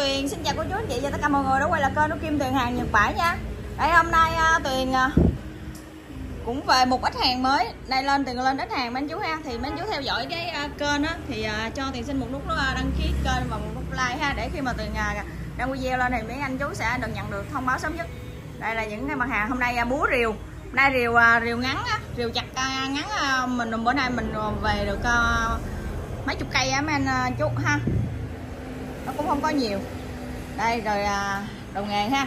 Tuyền xin chào cô chú anh chị và tất cả mọi người đã quay lại kênh của Kim Tuyền hàng Nhật Bãi nha. Đây hôm nay Tuyền cũng về một ít hàng mới. Đây Tuyền lên ít hàng mấy anh chú ha. Thì mấy anh chú theo dõi cái kênh á thì cho Tuyền xin một nút đăng ký kênh và một nút like ha, để khi mà Tuyền đăng video lên thì mấy anh chú sẽ được nhận được thông báo sớm nhất. Đây là những cái mặt hàng hôm nay búa rìu. Đây rìu ngắn á, rìu chặt ngắn, mình bữa nay mình về được mấy chục cây á mấy anh chú ha. Nó cũng không có nhiều. Đây rồi đồ nghề ha,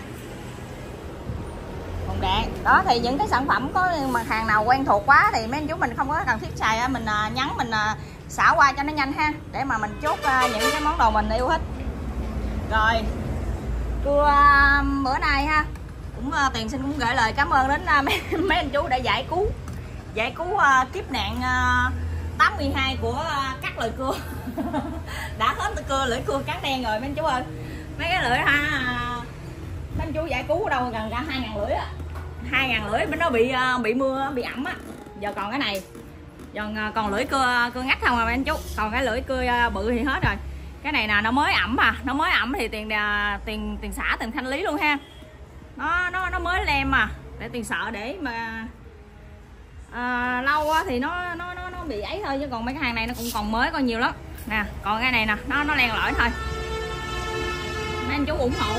hồng đạn đó. Thì những cái sản phẩm có mặt hàng nào quen thuộc quá thì mấy anh chú mình không có cần thiết xài, mình nhắn mình xả qua cho nó nhanh ha, để mà mình chốt những cái món đồ mình yêu thích. Rồi cưa bữa nay ha cũng Tuyền xin cũng gửi lời cảm ơn đến mấy anh chú đã giải cứu kiếp nạn 82 của cắt lưỡi cưa. Đã hết cưa lưỡi cưa cán đen rồi mấy anh chú ơi. Mấy cái lưỡi ha mấy anh chú giải cứu ở đâu gần cả 2.000 lưỡi á, 2.000 lưỡi nó bị mưa bị ẩm á. Giờ còn cái này còn lưỡi cưa ngắt không à mấy anh chú, còn cái lưỡi cưa bự thì hết rồi. Cái này nè nó mới ẩm mà, nó mới ẩm thì tiền xả tiền thanh lý luôn ha. Nó mới lem mà, để tiền sợ để mà lâu quá thì nó bị ấy thôi, chứ còn mấy cái hàng này nó cũng còn mới, còn nhiều lắm nè. Còn cái này nè nó len lỏi thôi. Mấy anh chú ủng hộ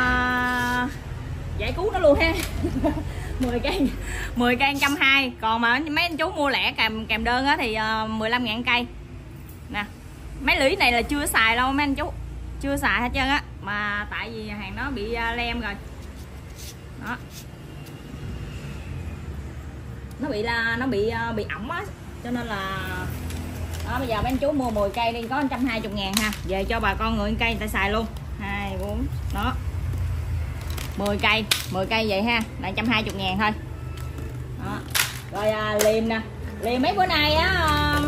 giải cứu nó luôn ha. 10 cây 120. Còn mà mấy anh chú mua lẻ kèm đơn á thì 15.000 cây nè. Mấy lưỡi này là chưa xài đâu mấy anh chú, chưa xài hết trơn á, mà tại vì hàng nó bị lem rồi đó, nó bị ẩm á, cho nên là đó. Bây giờ mấy anh chú mua 10 cây đi có 120.000 ha, về cho bà con người cây người ta xài luôn. 2 4 đó, 10 cây vậy ha là 120.000 thôi đó. Rồi liềm nè, liềm mấy bữa nay á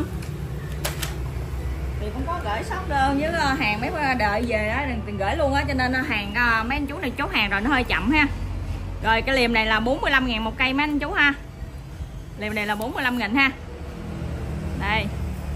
thì cũng có gửi shop đơn với hàng mấy bữa đợi về á, tiền gửi luôn á, cho nên hàng mấy anh chú này chốt hàng rồi nó hơi chậm ha. Rồi cái liềm này là 45.000 một cây mấy anh chú ha, liềm này là 45.000 ha. Đây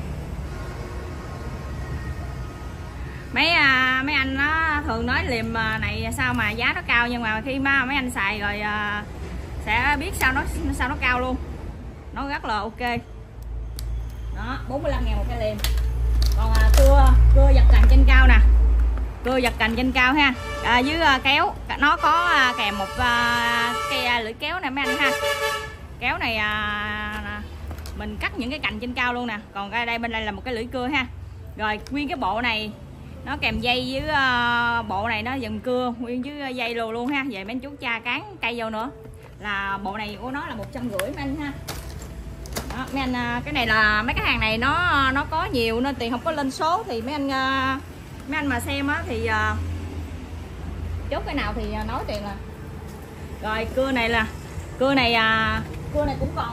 mấy anh nó thường nói liềm này sao mà giá nó cao, nhưng mà khi mà mấy anh xài rồi sẽ biết sao nó cao luôn, nó rất là ok đó. 45.000 một cái liềm. Còn cưa giật cành trên cao nè, cưa giật cành trên cao ha, với kéo nó có kèm một cây lưỡi kéo nè mấy anh ha. Kéo này mình cắt những cái cành trên cao luôn nè. Còn đây bên đây là một cái lưỡi cưa ha. Rồi nguyên cái bộ này nó kèm dây với bộ này nó dần cưa nguyên với dây luôn ha. Về mấy anh chú cha cán cây vô nữa là bộ này của nó là 150 mấy anh ha. Đó, mấy anh cái này là mấy cái hàng này nó có nhiều nên Tiền không có lên số, thì mấy anh mà xem á thì chốt cái nào thì nói Tiền là. Rồi cưa này cũng còn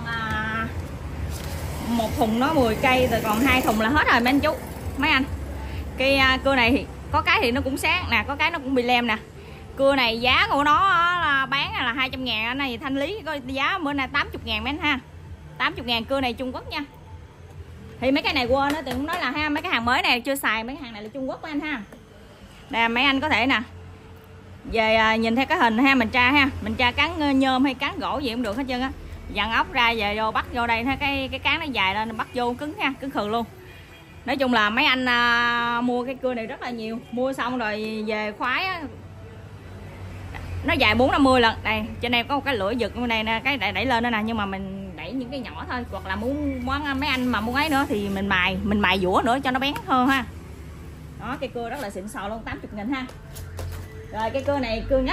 một thùng nó 10 cây rồi, còn 2 thùng là hết rồi mấy anh chú mấy anh. Cái cưa này thì có cái thì nó cũng sáng nè, có cái nó cũng bị lem nè. Cưa này giá của nó là bán là 200.000, anh này thanh lý có giá bữa nay 80.000 mấy anh ha. 80.000 cưa này Trung Quốc nha. Thì mấy cái này quên đó, Tiền cũng nói là ha, mấy cái hàng mới này chưa xài, mấy cái hàng này là Trung Quốc mấy anh ha. Nè mấy anh có thể nè về nhìn theo cái hình ha, mình tra ha, mình tra cán nhôm hay cán gỗ gì cũng được hết trơn á. Dặn ốc ra về vô bắt vô đây ha, cái cán nó dài lên bắt vô cứng ha, cứng khừ luôn. Nói chung là mấy anh mua cái cưa này rất là nhiều, mua xong rồi về khoái á, nó dài 450 lần. Đây trên đây có một cái lưỡi giật bên này nè, cái đẩy lên đó nè, nhưng mà mình đẩy những cái nhỏ thôi, hoặc là muốn mấy anh mà muốn ấy nữa thì mình mài dũa nữa cho nó bén hơn ha. Đó, cái cưa rất là xịn sò luôn, 80.000 ha. Rồi cái cưa này cưa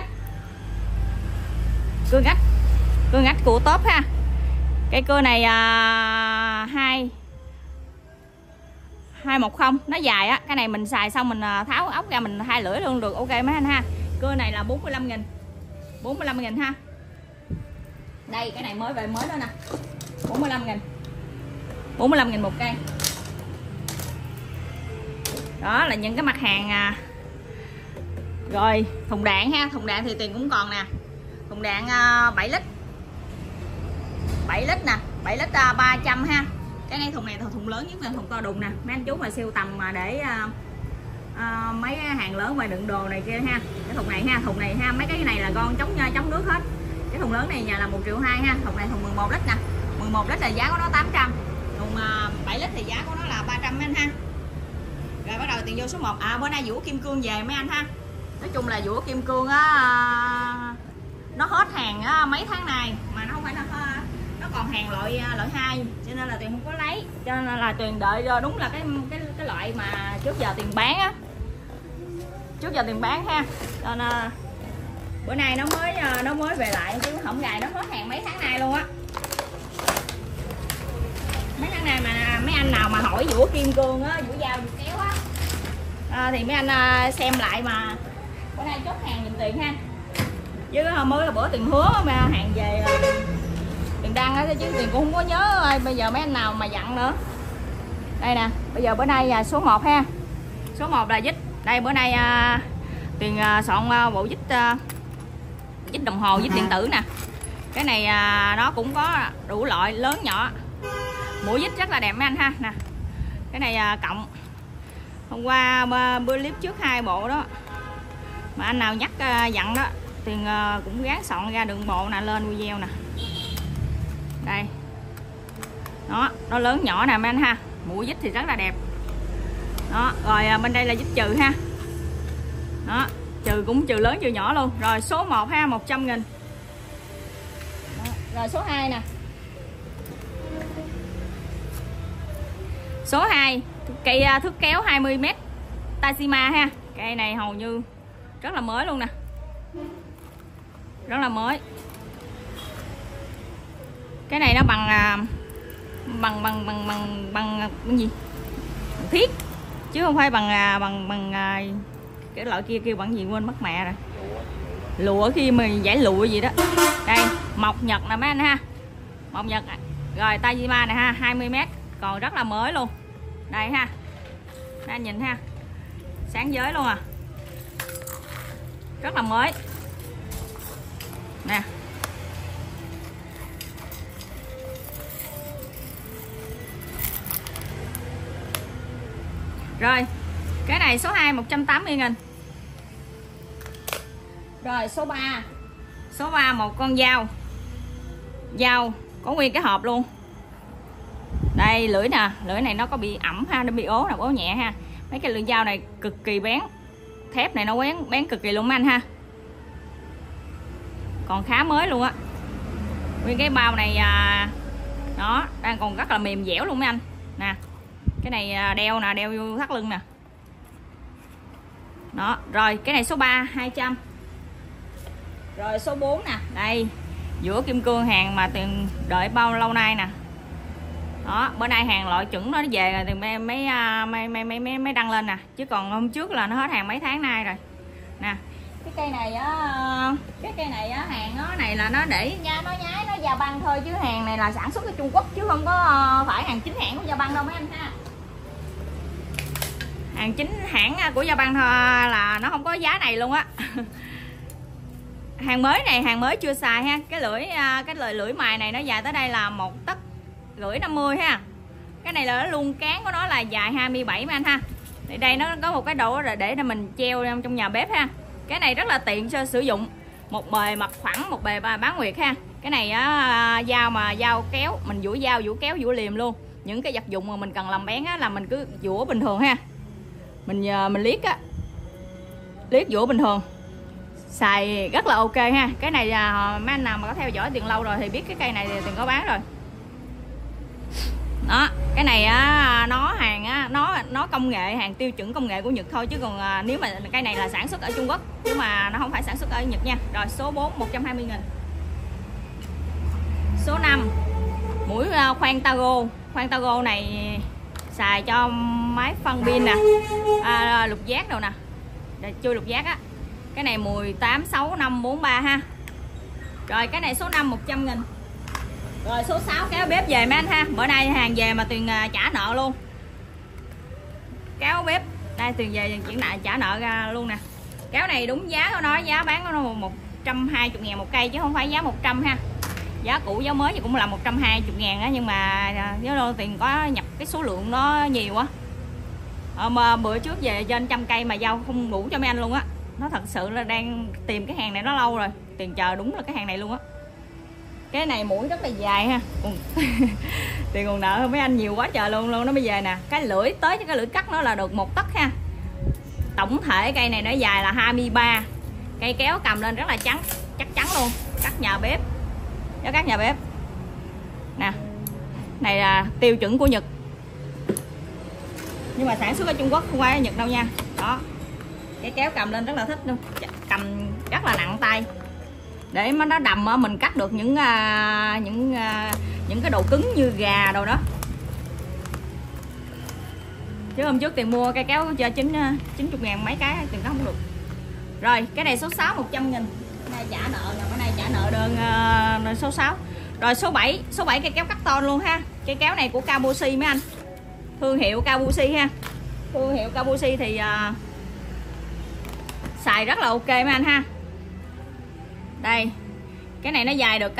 ngách của top ha. Cái cưa này 210 nó dài á, cái này mình xài xong mình tháo ốc ra mình hai lưỡi luôn được, ok mấy anh ha. Cưa này là 45.000 ha. Đây cái này mới về mới đó nè, 45.000 một cây. Đó là những cái mặt hàng Rồi thùng đạn ha, thùng đạn thì Tiền cũng còn nè. Thùng đạn 7 lít 7 lít nè, 7 lít 300 ha. Cái này thùng này là thùng lớn nhất là thùng to đùng nè. Mấy anh chú mà siêu tầm mà để mấy mấy cái hàng lớn mà đựng đồ này kia ha. Cái thùng này ha, thùng này ha, mấy cái này là con chống nước hết. Cái thùng lớn này nhà là 1,2 triệu ha. Thùng này thùng 11 lít nè, 11 lít là giá của nó 800, thùng 7 lít thì giá của nó là 300 mấy anh ha. Rồi bắt đầu tiền vô số 1. Bữa nay Vũ Kim Cương về mấy anh ha. Nói chung là Vũ Kim Cương á, nó hết hàng á, mấy tháng này mà nó không phải là nó còn hàng loại 2, cho nên là Tuyền không có lấy, cho nên là Tuyền đợi đúng là cái loại mà trước giờ Tuyền bán á, trước giờ Tuyền bán ha. Cho nên bữa nay nó mới về lại, chứ không gài nó hết hàng mấy tháng nay luôn á. Mấy tháng này mà mấy anh nào mà hỏi Vũ Kim Cương á, Vũ Dao, Vũ Kéo á, thì mấy anh xem lại mà bữa nay chốt hàng giùm Tuyền ha. Chứ mới là bữa Tuyền hứa mà hàng về Tuyền đăng á, chứ Tuyền cũng không có nhớ bây giờ mấy anh nào mà dặn nữa. Đây nè, bây giờ bữa nay là số 1 ha. Số 1 là vít. Đây bữa nay Tuyền soạn bộ vít đồng hồ, vít điện tử nè. Cái này nó cũng có đủ loại lớn nhỏ. Mũi vít rất là đẹp mấy anh ha. Nè. Cái này cộng. Hôm qua bữa clip trước 2 bộ đó. Mà anh nào nhắc dặn đó, Tuyền cũng gắng soạn ra đường bộ nè, lên video nè. Đây. Đó, nó lớn nhỏ nè mấy anh ha. Mũi vít thì rất là đẹp. Đó, rồi bên đây là vít trừ ha. Đó, trừ cũng trừ lớn trừ nhỏ luôn. Rồi số 1 ha, 100.000. Rồi số 2 nè. Số 2, cây thước kéo 20m Tajima ha. Cây này hầu như rất là mới luôn nè. Rất là mới. Cái này nó bằng cái gì? Bằng thiết chứ không phải bằng cái loại kia kêu bằng gì quên mất mẹ rồi. Lụa khi mà giải lụa gì đó. Đây, mộc Nhật nè mấy anh ha. Mộc Nhật. Rồi Tajima này ha, 20m, còn rất là mới luôn. Đây ha. Đây nhìn ha. Sáng giới luôn à. Rất là mới. Nè. Rồi, cái này số 2 180.000. Rồi số 3. Số 3 một con dao. Dao có nguyên cái hộp luôn. Đây lưỡi nè, lưỡi này nó có bị ẩm ha, nó bị ố nè, ố nhẹ ha. Mấy cái lưỡi dao này cực kỳ bén. Thép này nó bén cực kỳ luôn mấy anh ha. Còn khá mới luôn á. Nguyên cái bao này nó đang còn rất là mềm dẻo luôn mấy anh. Nè. Cái này đeo nè, đeo vô thắt lưng nè. Đó, rồi cái này số 3 200. Rồi số 4 nè, đây. Giữa Kim Cương hàng mà Tuyền đợi bao lâu nay nè. Đó, bữa nay hàng loại chuẩn nó về rồi thì mới đăng lên nè, chứ còn hôm trước là nó hết hàng mấy tháng nay rồi. Nè, cái cây này á, hàng nó này là nó để nó nhái nó Gia Băng thôi, chứ hàng này là sản xuất ở Trung Quốc chứ không có phải hàng chính hãng của Gia Băng đâu mấy anh ha. Hàng chính hãng của Gia Băng thôi là nó không có giá này luôn á. Hàng mới này, hàng mới chưa xài ha. Cái lưỡi mài này nó dài tới đây là 1,5 tấc 50 ha. Cái này là nó luôn cán của nó là dài 27 mấy anh ha. Thì đây nó có một cái độ để mình treo trong nhà bếp ha. Cái này rất là tiện cho sử dụng. Một bề mặt phẳng, một bề bán nguyệt ha. Cái này á, dao kéo, mình vũ dao, vũ kéo, vũ liềm luôn. Những cái vật dụng mà mình cần làm bén á là mình cứ vũa bình thường ha. Mình liếc á. Liếc vũa bình thường. Xài rất là ok ha. Cái này mấy anh nào mà có theo dõi Tuyền lâu rồi thì biết cái cây này Tuyền có bán rồi. Đó, cái này á, nó hàng á, nó công nghệ, hàng tiêu chuẩn công nghệ của Nhật thôi, chứ còn nếu mà cây này là sản xuất ở Trung Quốc chứ mà nó không phải sản xuất ở Nhật nha. Rồi số 4 120.000. Số 5 mũi khoan Tago này xài cho máy phân pin nè, lục giác đâu nè, chui lục giác á. Cái này 186.543 ha. Rồi cái này số 5 100.000. Rồi số 6 kéo bếp về mấy anh ha. Bữa nay hàng về mà Tuyền trả nợ luôn. Kéo bếp đây Tuyền về chuyển lại trả nợ ra luôn nè. Kéo này đúng giá của nó, giá bán của nó 120.000 một cây chứ không phải giá 100 ha. Giá cũ giá mới thì cũng là 120.000 á, nhưng mà nếu đâu Tuyền có nhập cái số lượng nó nhiều quá Mà bữa trước về trên 100 cây mà giao không đủ cho mấy anh luôn á. Nó thật sự là đang tìm cái hàng này nó lâu rồi, tiền chờ đúng là cái hàng này luôn á. Cái này mũi rất là dài ha. Tiền còn nợ mấy anh nhiều quá trời luôn nó mới về nè. Cái lưỡi tới cái lưỡi cắt nó là được 1 tấc ha. Tổng thể cây này nó dài là 23. Cây kéo cầm lên rất là trắng, chắc chắn luôn. Cắt nhà bếp. Nó cắt nhà bếp. Nè. Này là tiêu chuẩn của Nhật. Nhưng mà sản xuất ở Trung Quốc không phải ở Nhật đâu nha. Đó. Cái kéo cầm lên rất là thích luôn. Cầm rất là nặng tay. Để mà nó đầm mình cắt được những cái độ cứng như gà đồ đó. Chứ hôm trước tiền mua cây kéo cho 90.000 mấy cái, tiền đó không được. Rồi cái này số 6 100.000. Này trả nợ nè, cái này trả nợ đơn số 6. Rồi số 7 cây kéo cắt ton luôn ha. Cây kéo này của Kabushi mấy anh. Thương hiệu Kabushi ha. Thương hiệu Kabushi thì xài rất là ok mấy anh ha. Đây. Cái này nó dài được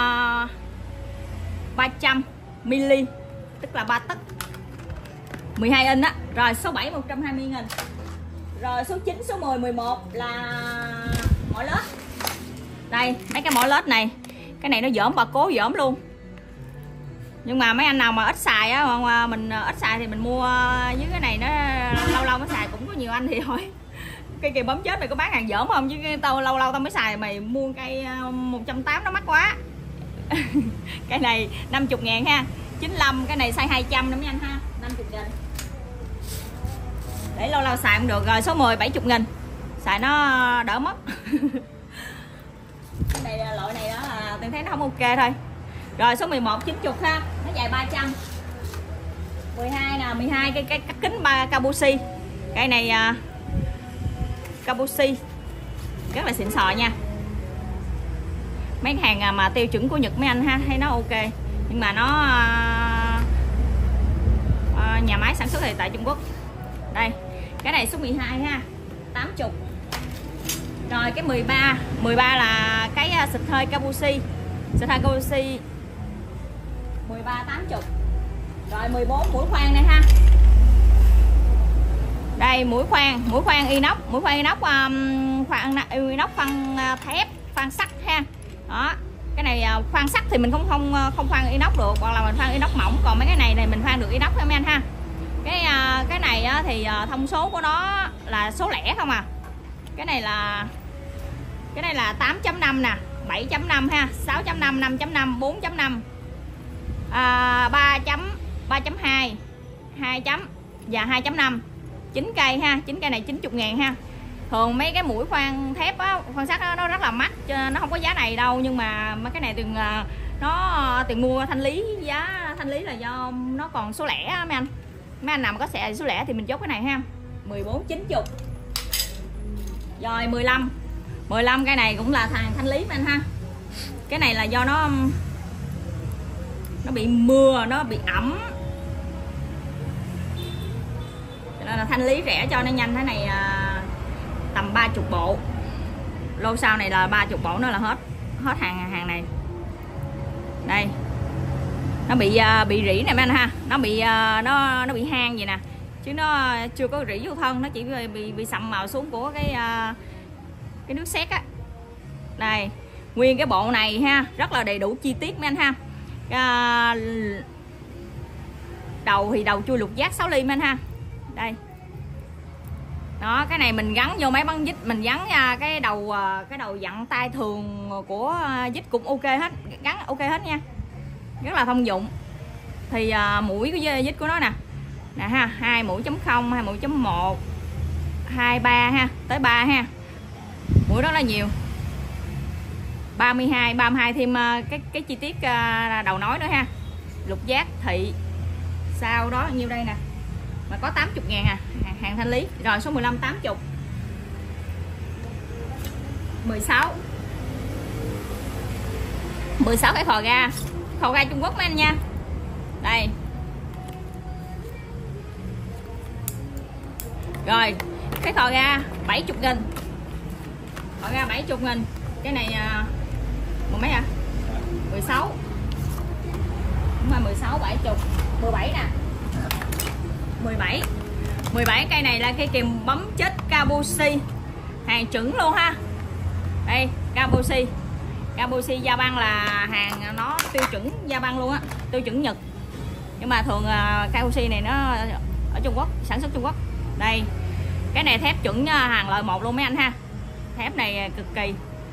300mm, tức là 3 tấc. 12 inch á. Rồi số 7 120.000. Rồi số 9, số 10, 11 là mỏ lết. Đây, mấy cái mỏ lết này. Cái này nó dởm bà cố dởm luôn. Nhưng mà mấy anh nào mà ít xài á, mà mình ít xài thì mình mua với cái này nó lâu lâu mới xài. Cũng có nhiều anh thì hỏi cây kìa bấm chết mày có bán hàng dởm không, chứ tao lâu lâu tao mới xài, mày mua cây 180 nó mắc quá. Cái này 50.000 ha. 95, cái này size 200 nữa mấy anh ha. 50.000. Để lâu lâu xài cũng được. Rồi số 10 70.000. Xài nó đỡ mất. Cái này loại này đó là tôi thấy nó không ok thôi. Rồi số 11 90 ha. Nó dài 300. 12 nè, 12 cái cắt kính Kabushi. Cây này Kabushi rất là xịn sò nha. Mấy hàng mà tiêu chuẩn của Nhật mấy anh ha, thấy nó ok. Nhưng mà nó nhà máy sản xuất thì tại Trung Quốc. Đây, cái này số 12 ha, 80. Rồi cái 13 là cái xịt hơi Kabushi. Xịt hơi Kabushi 13 80. Rồi 14 mũi khoan này ha. Đây mũi khoan inox, inox khoan thép, khoan sắt ha. Đó. Cái này khoan sắt thì mình không khoan inox được, hoặc là mình khoan inox mỏng, còn mấy cái này mình khoan được inox thôi mấy anh ha. Cái này thì thông số của nó là số lẻ không à. Cái này là 8.5 nè, 7.5 ha, 6.5, 5.5, 4.5, 3.2, 2 chấm và 2.5. 9 cây ha, 9 cây này 90.000 ha. Thường mấy cái mũi khoan thép á, khoan sắt nó rất là mắc, nó không có giá này đâu, nhưng mà mấy cái này tiền mua thanh lý, giá thanh lý là do nó còn số lẻ á, mấy anh nào mà có xẻ số lẻ thì mình chốt cái này ha. 14.90. Rồi 15 cái này cũng là thanh lý mấy anh ha. Cái này là do nó bị mưa, nó bị ẩm, nên là thanh lý rẻ cho nó nhanh. Thế này tầm 30 bộ. Lô sau này là 30 bộ nữa là hết hàng này. Đây. Nó bị rỉ này mấy anh ha. Nó bị hang vậy nè. Chứ nó chưa có rỉ vô thân, nó chỉ bị sậm màu xuống của cái nước sét á. Đây, nguyên cái bộ này ha, rất là đầy đủ chi tiết mấy anh ha. Đầu thì đầu chui lục giác 6 ly mấy anh ha. Đây. Đó, cái này mình gắn vô máy bắn vít, mình gắn cái đầu dặn tay thường của vít cũng ok hết, gắn ok hết nha. Rất là thông dụng. Thì mũi của vít của nó nè. Nè ha, 2 mũi chấm 0, 2 mũi chấm 1, 2 3 ha, tới 3 ha. Mũi rất là nhiều. 32 thêm cái chi tiết đầu nối nữa ha. Lục giác thị. Sau đó nhiêu đây nè. Mà có 80.000 à, hàng thanh lý. Rồi số 15 80. 16 cái khò ga Trung Quốc mấy anh nha. Đây. Rồi, cái khò ga 70.000. Khò ga 70.000. Cái này mấy à? 16. Đúng rồi, 16 70. 17 nè. 17. 17 cây này là cây kìm bấm chết Kabushi, hàng chuẩn luôn ha. Đây Kabushi Japan là hàng nó tiêu chuẩn Japan luôn á, tiêu chuẩn Nhật. Nhưng mà thường Kabushi này nó ở Trung Quốc, sản xuất Trung Quốc. Đây cái này thép chuẩn hàng loại 1 luôn mấy anh ha. Thép này cực kỳ.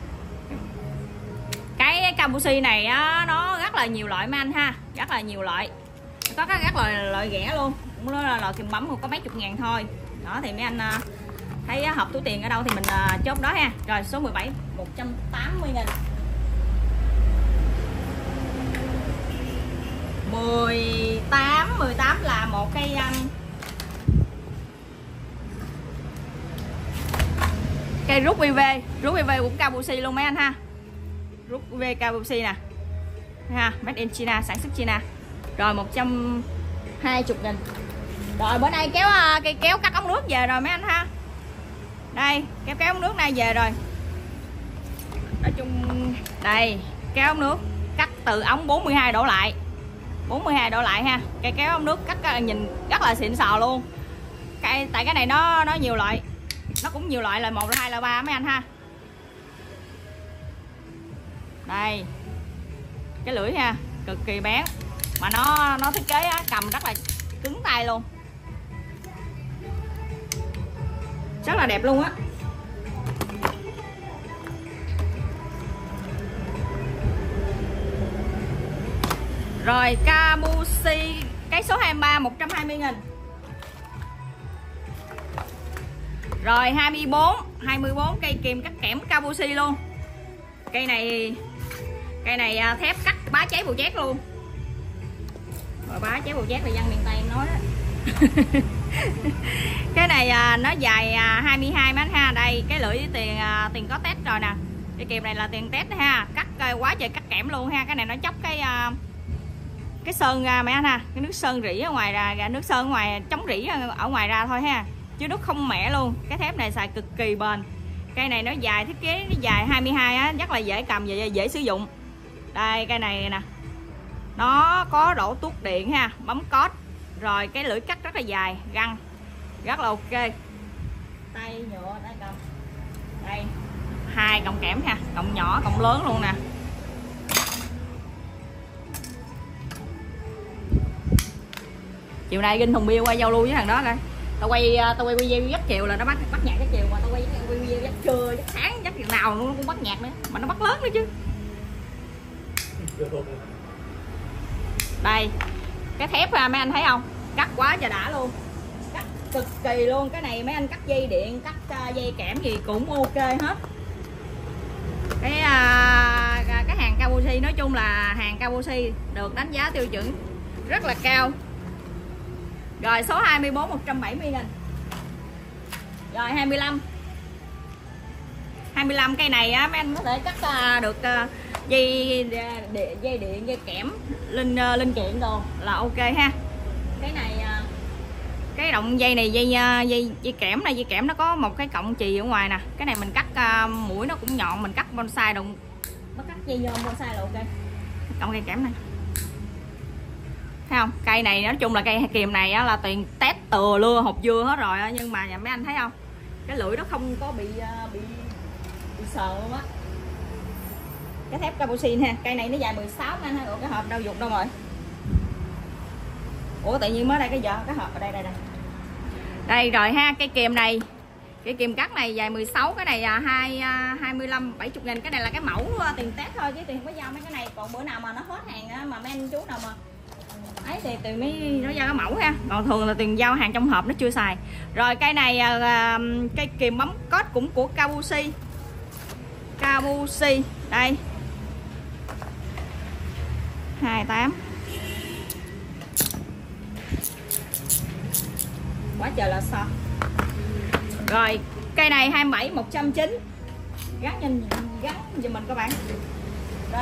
Cái Kabushi này á, nó rất là nhiều loại mấy anh ha, rất là nhiều loại. Có các rất là loại rẻ luôn, cũng là loại kìm bấm có mấy chục ngàn thôi. Đó thì mấy anh thấy hợp túi tiền ở đâu thì mình chốt đó ha. Rồi số 17 180.000. 18 là một cây rút VV cũng Kabushi luôn mấy anh ha. Rút VV Kabushi nè ha, made in China, sản xuất China. Rồi 120.000. Rồi bữa nay cây kéo cắt ống nước về rồi mấy anh ha. Đây kéo ống nước này về rồi. Nói chung đây kéo ống nước cắt từ ống 42 đổ lại, 42 đổ lại ha. Cây kéo ống nước cắt nhìn rất là xịn sò luôn. Tại cái này nó nhiều loại, nó cũng nhiều loại, là 1, là 2, là 3 mấy anh ha. Đây cái lưỡi ha, cực kỳ bén, mà nó thiết kế cầm rất là cứng tay luôn, rất là đẹp luôn á. Rồi Kabushi cái số 23 120.000. Rồi 24 cây kìm cắt kẽm Kabushi luôn. Cây này thép cắt bá cháy bù chét luôn. Rồi bá cháy bù chét là dân miền Tây em nói đó. Cái này nó dài 22 mét ha. Đây cái lưỡi tiền có test rồi nè. Cái kìm này là tiền test ha, cắt quá trời cắt kẽm luôn ha. Cái này nó chóc cái sơn ra mấy anh ha, cái nước sơn rỉ ở ngoài ra, nước sơn ở ngoài chống rỉ ở ngoài ra thôi ha, chứ nó không mẻ luôn. Cái thép này xài cực kỳ bền. Cây này nó dài, thiết kế nó dài 22 á, rất là dễ cầm và dễ sử dụng. Đây cây này nè, nó có đổ tuốt điện ha, bấm code. Rồi cái lưỡi cắt rất là dài, găng rất là ok. Tay nhựa đây cầm. Đây 2 cọng kẽm ha, cọng nhỏ cọng lớn luôn nè. Chiều nay Ginh Thùng Biêu qua giao lưu với thằng đó coi. Tao quay video dắt chiều là nó bắt nhạc cái chiều, mà tao quay video dắt trưa dắt sáng dắt chiều nào nó cũng bắt nhạc nữa, mà nó bắt lớn nữa chứ. Đây cái thép mấy anh thấy không, cắt quá trời đã luôn, cắt cực kỳ luôn. Cái này mấy anh cắt dây điện, cắt dây kẽm gì cũng ok hết. Cái hàng Kabushi nói chung là hàng Kabushi được đánh giá tiêu chuẩn rất là cao. Rồi số 24 170.000. Rồi 25 cây này á mấy anh có thể cắt được dây điện, dây kẽm linh kiện đồ là ok ha. Cái này cái động dây này dây kẽm này, dây kẽm nó có một cái cọng chì ở ngoài nè. Cái này mình cắt mũi nó cũng nhọn, mình cắt bonsai đụng, nó cắt dây nhôm bonsai là ok. Cọng dây kẽm này thấy không, cây này nói chung là cây kìm này á, là tiền test từa lưa hột dưa hết rồi á. Nhưng mà mấy anh thấy không, cái lưỡi nó không có bị sờ luôn á. Cái thép Kabushi ha, cây này nó dài 16 anh ha. Ủa cái hộp đâu dục đâu rồi? Ủa tự nhiên mới đây cái hộp ở đây đây rồi ha. Cây kìm này, cây kìm cắt này dài 16, cái này 25 70.000. Cái này là cái mẫu tiền test thôi chứ tiền không có giao mấy cái này. Còn bữa nào mà nó hết hàng á, mà mấy anh chú nào mà ấy thì tiền mới nó giao cái mẫu ha, còn thường là tiền giao hàng trong hộp nó chưa xài. Rồi cây này cây kìm bấm code cũng của Kabushi đây 28 quá trời là sao. Rồi cây này 27 190, gắn giùm mình các bạn. Rồi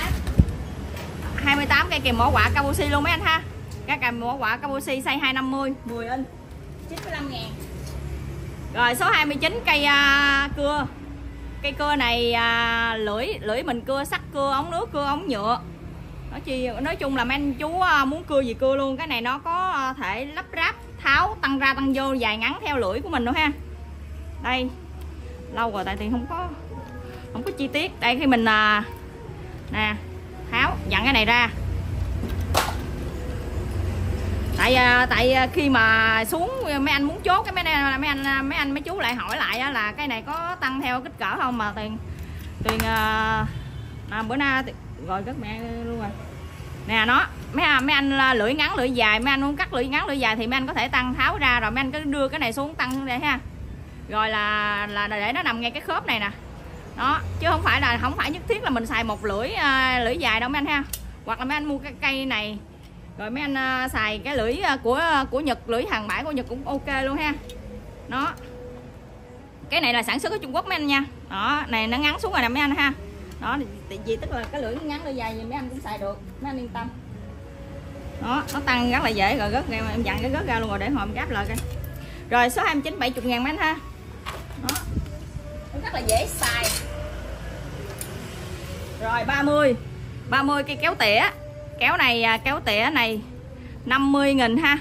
28 cây kìm mỏ quả Kabushi luôn mấy anh ha. Cái kìm mỏ quả Kabushi size 250 10 inch 95.000. Rồi số 29 cây cưa. Cây cưa này lưỡi mình cưa sắt, cưa ống nước, cưa ống nhựa. Nói chung là mấy anh chú muốn cưa gì cưa luôn. Cái này nó có thể lắp ráp tháo tăng ra tăng vô dài ngắn theo lưỡi của mình nữa ha. Đây lâu rồi tại Tiền không có chi tiết. Đây khi mình nè tháo dặn cái này ra, tại khi mà xuống mấy anh muốn chốt cái mấy anh mấy chú lại hỏi lại là cái này có tăng theo kích cỡ không, mà Tiền bữa nay rồi cất mẹ luôn rồi nè. Nó mấy anh lưỡi ngắn lưỡi dài, mấy anh muốn cắt lưỡi ngắn lưỡi dài thì mấy anh có thể tăng tháo ra, rồi mấy anh cứ đưa cái này xuống tăng xuống đây ha, rồi là để nó nằm ngay cái khớp này nè. Đó, chứ không phải nhất thiết là mình xài một lưỡi dài đâu mấy anh ha. Hoặc là mấy anh mua cái cây này rồi mấy anh xài cái lưỡi của Nhật, lưỡi hàng bãi của Nhật cũng ok luôn ha. Đó, cái này là sản xuất ở Trung Quốc mấy anh nha. Đó, này nó ngắn xuống rồi nè mấy anh ha. Đó, vì tức là cái lưỡi ngắn lưỡi dài gì mấy anh cũng xài được, mấy anh yên tâm. Đó, nó tăng rất là dễ, rồi gớt ra em dặn cái gớt ra luôn rồi để hồi em gáp lại coi. Rồi số 29 70.000 mấy anh ha. Đó, rất là dễ xài. Rồi 30 cây kéo tỉa. Kéo tỉa này 50.000 ha.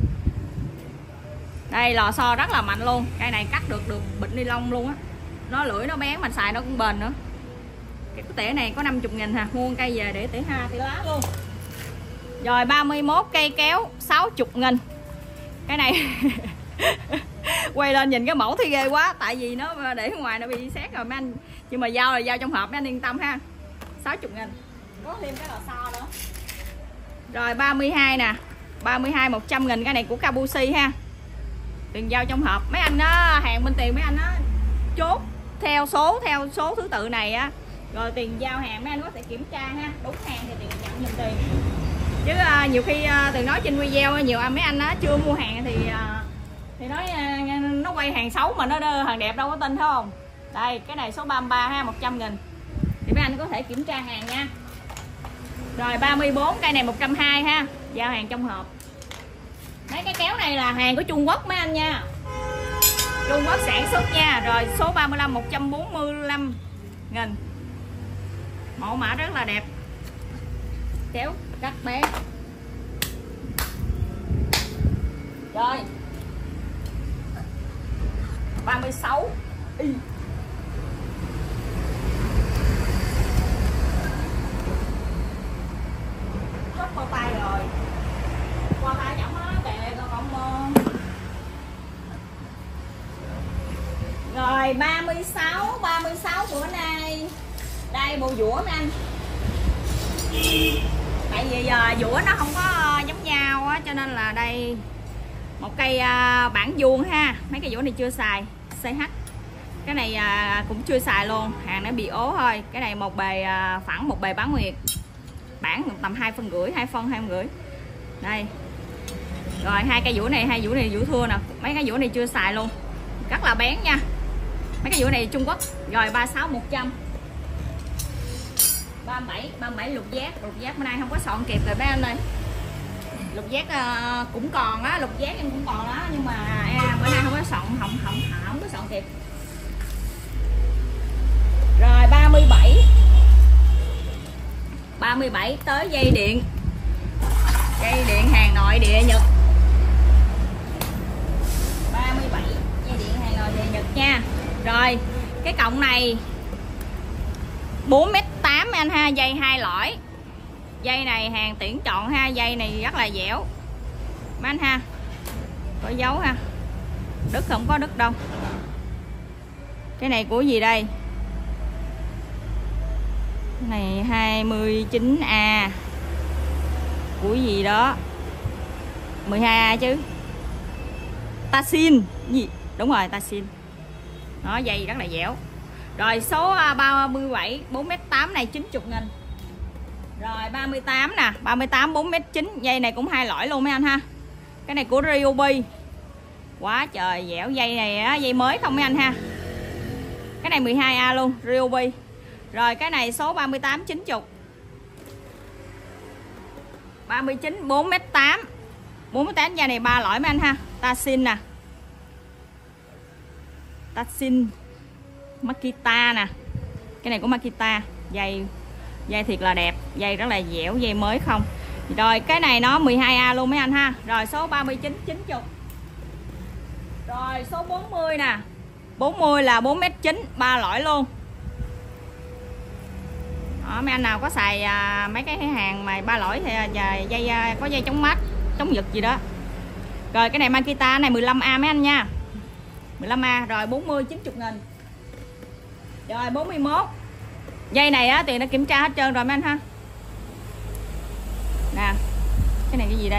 Đây lò xo rất là mạnh luôn. Cây này cắt được bịch ni lông luôn á. Nó lưỡi nó bén, mình xài nó cũng bền nữa. Cái tỉa này có 50.000 ha. Mua cây về để tỉa ha, tỉa lá luôn. Rồi 31 cây kéo 60.000. Cái này quay lên nhìn cái mẫu thì ghê quá, tại vì nó để ngoài nó bị xét rồi mấy anh, nhưng mà dao là dao trong hộp mấy anh yên tâm ha. 60.000. Có thêm cái lò xo nữa. Rồi 32 nè, 32 100.000. Cái này của Kabushi ha. Tiền dao trong hộp. Mấy anh đó hàng bên Tiền mấy anh đó chốt theo số thứ tự này á, rồi Tiền giao hàng mấy anh có thể kiểm tra ha, đúng hàng thì Tiền nhận giùm Tiền. Chứ nhiều khi Tiền nói trên video nhiều mấy anh á chưa mua hàng thì nói nó quay hàng xấu mà nó hàng đẹp đâu có tin, thấy không? Đây cái này số 33 ha, 100.000 thì mấy anh có thể kiểm tra hàng nha. Rồi 34 cây này 120 ha, giao hàng trong hộp. Mấy cái kéo này là hàng của Trung Quốc mấy anh nha, Trung Quốc sản xuất nha. Rồi số 35 145.000. Mẫu mã rất là đẹp, kéo cắt bé. Rồi 36 y. Hết bao tay rồi, qua tay chổng nó kìa con. Rồi 36 bữa nay đây bộ dũa mấy anh. Tại vì giờ dũa nó không có giống nhau á, cho nên là đây một cây bản vuông ha. Mấy cây dũa này chưa xài CH, cái này cũng chưa xài luôn, hàng nó bị ố thôi. Cái này một bề phẳng, một bề bán nguyệt, bản tầm 2,5 phân, 2 phân 2,5 phân. Đây rồi hai cây dũa này dũa thưa nè. Mấy cái dũa này chưa xài luôn, rất là bén nha. Mấy cái dũa này Trung Quốc. Rồi 36 100. 37 lục giác bữa nay không có soạn kịp rồi mấy anh ơi. Lục giác cũng còn á, lục giác em cũng còn đó, nhưng mà bữa nay không có soạn, không có soạn kịp. Rồi 37 tới dây điện hàng nội địa Nhật. 37 dây điện hàng nội địa Nhật nha. Rồi cái cọng này 4m8 anh ha, dây 2 lõi. Dây này hàng Tiễn chọn ha, dây này rất là dẻo mấy anh ha, có dấu ha, đứt không có đứt đâu. Cái này của gì đây? Cái này 29A của gì đó, 12A chứ, Tasin gì, đúng rồi Tasin. Nó dây rất là dẻo. Rồi số 37 4m8 này 90.000. Rồi 38 nè, 38 4m9, dây này cũng 2 lõi luôn mấy anh ha. Cái này của Ryobi. Quá trời dẻo, dây này á, dây mới không mấy anh ha. Cái này 12A luôn, Ryobi. Rồi cái này số 38 90. 39 4m8. 4m8 dây này 3 lõi mấy anh ha. Tasin nè. Tasin Makita nè. Cái này của Makita, dây thiệt là đẹp, dây rất là dẻo, dây mới không. Rồi cái này nó 12A luôn mấy anh ha. Rồi số 39 90. Rồi số 40 nè. 40 là 4m9 3 lõi luôn. Đó, mấy anh nào có xài mấy cái hàng mà 3 lõi thì dây có dây chống mát, chống giật gì đó. Rồi cái này Makita này 15A mấy anh nha. 15A rồi 40 90.000. Rồi 41. Dây này á Tuyền đã kiểm tra hết trơn rồi mấy anh ha. Nè. Cái này cái gì đây?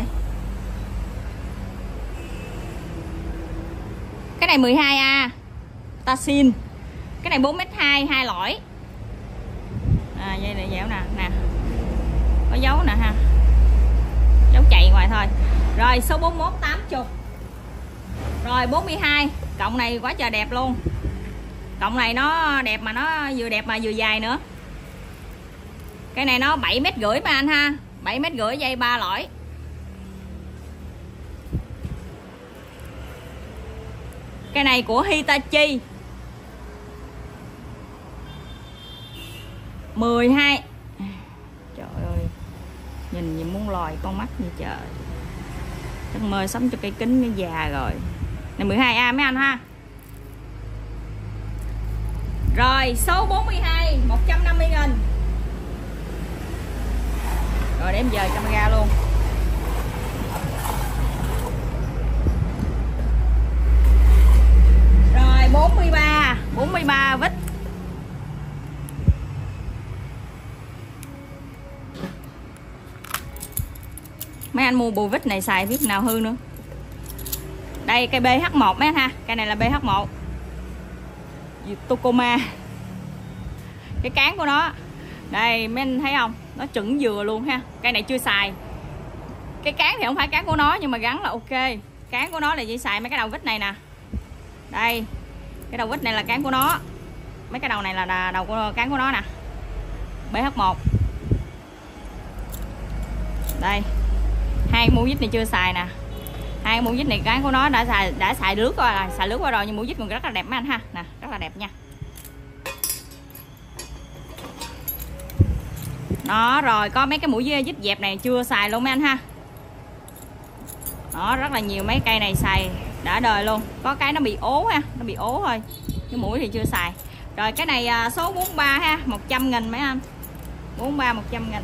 Cái này 12A Tasin. Cái này 4m2 2 lõi. Dây này dẻo nè, nè. Có dấu nè ha. Dấu chạy ngoài thôi. Rồi số 41 80. Rồi 42. Cộng này quá trời đẹp luôn. Cộng này nó đẹp mà nó vừa đẹp mà vừa dài nữa. Cái này nó 7,5 m mà anh ha. 7,5 m dây 3 lõi. Cái này của Hitachi 12. Trời ơi, nhìn gì muốn lòi con mắt như trời. Chắc mơ sắm cho cây kính nó già rồi. Này 12A mấy anh ha. Rồi số 42 150.000. Rồi để em dời camera luôn. Rồi 43 vít. Mấy anh mua bộ vít này xài biết nào hư nữa. Đây cây BH1 mấy anh ha. Cây này là BH1 Tokoma. Cái cán của nó đây mấy anh thấy không, nó chuẩn dừa luôn ha. Cây này chưa xài. Cái cán thì không phải cán của nó nhưng mà gắn là ok. Cán của nó là chỉ xài mấy cái đầu vít này nè. Đây cái đầu vít này là cán của nó. Mấy cái đầu này là đầu của cán của nó nè. BH1. Đây hai mũ vít này chưa xài nè. Hai mũ vít này cán của nó đã xài lướt qua rồi, xài lướt qua rồi nhưng mũ vít còn rất là đẹp mấy anh ha. Nè rất là đẹp nha. Đó rồi có mấy cái mũi vít dẹp này chưa xài luôn mấy anh ha. Đó rất là nhiều mấy cây này xài đã đời luôn. Có cái nó bị ố ha, nó bị ố thôi. Cái mũi thì chưa xài. Rồi cái này số 43 ha, 100.000 mấy anh. 43 100.000.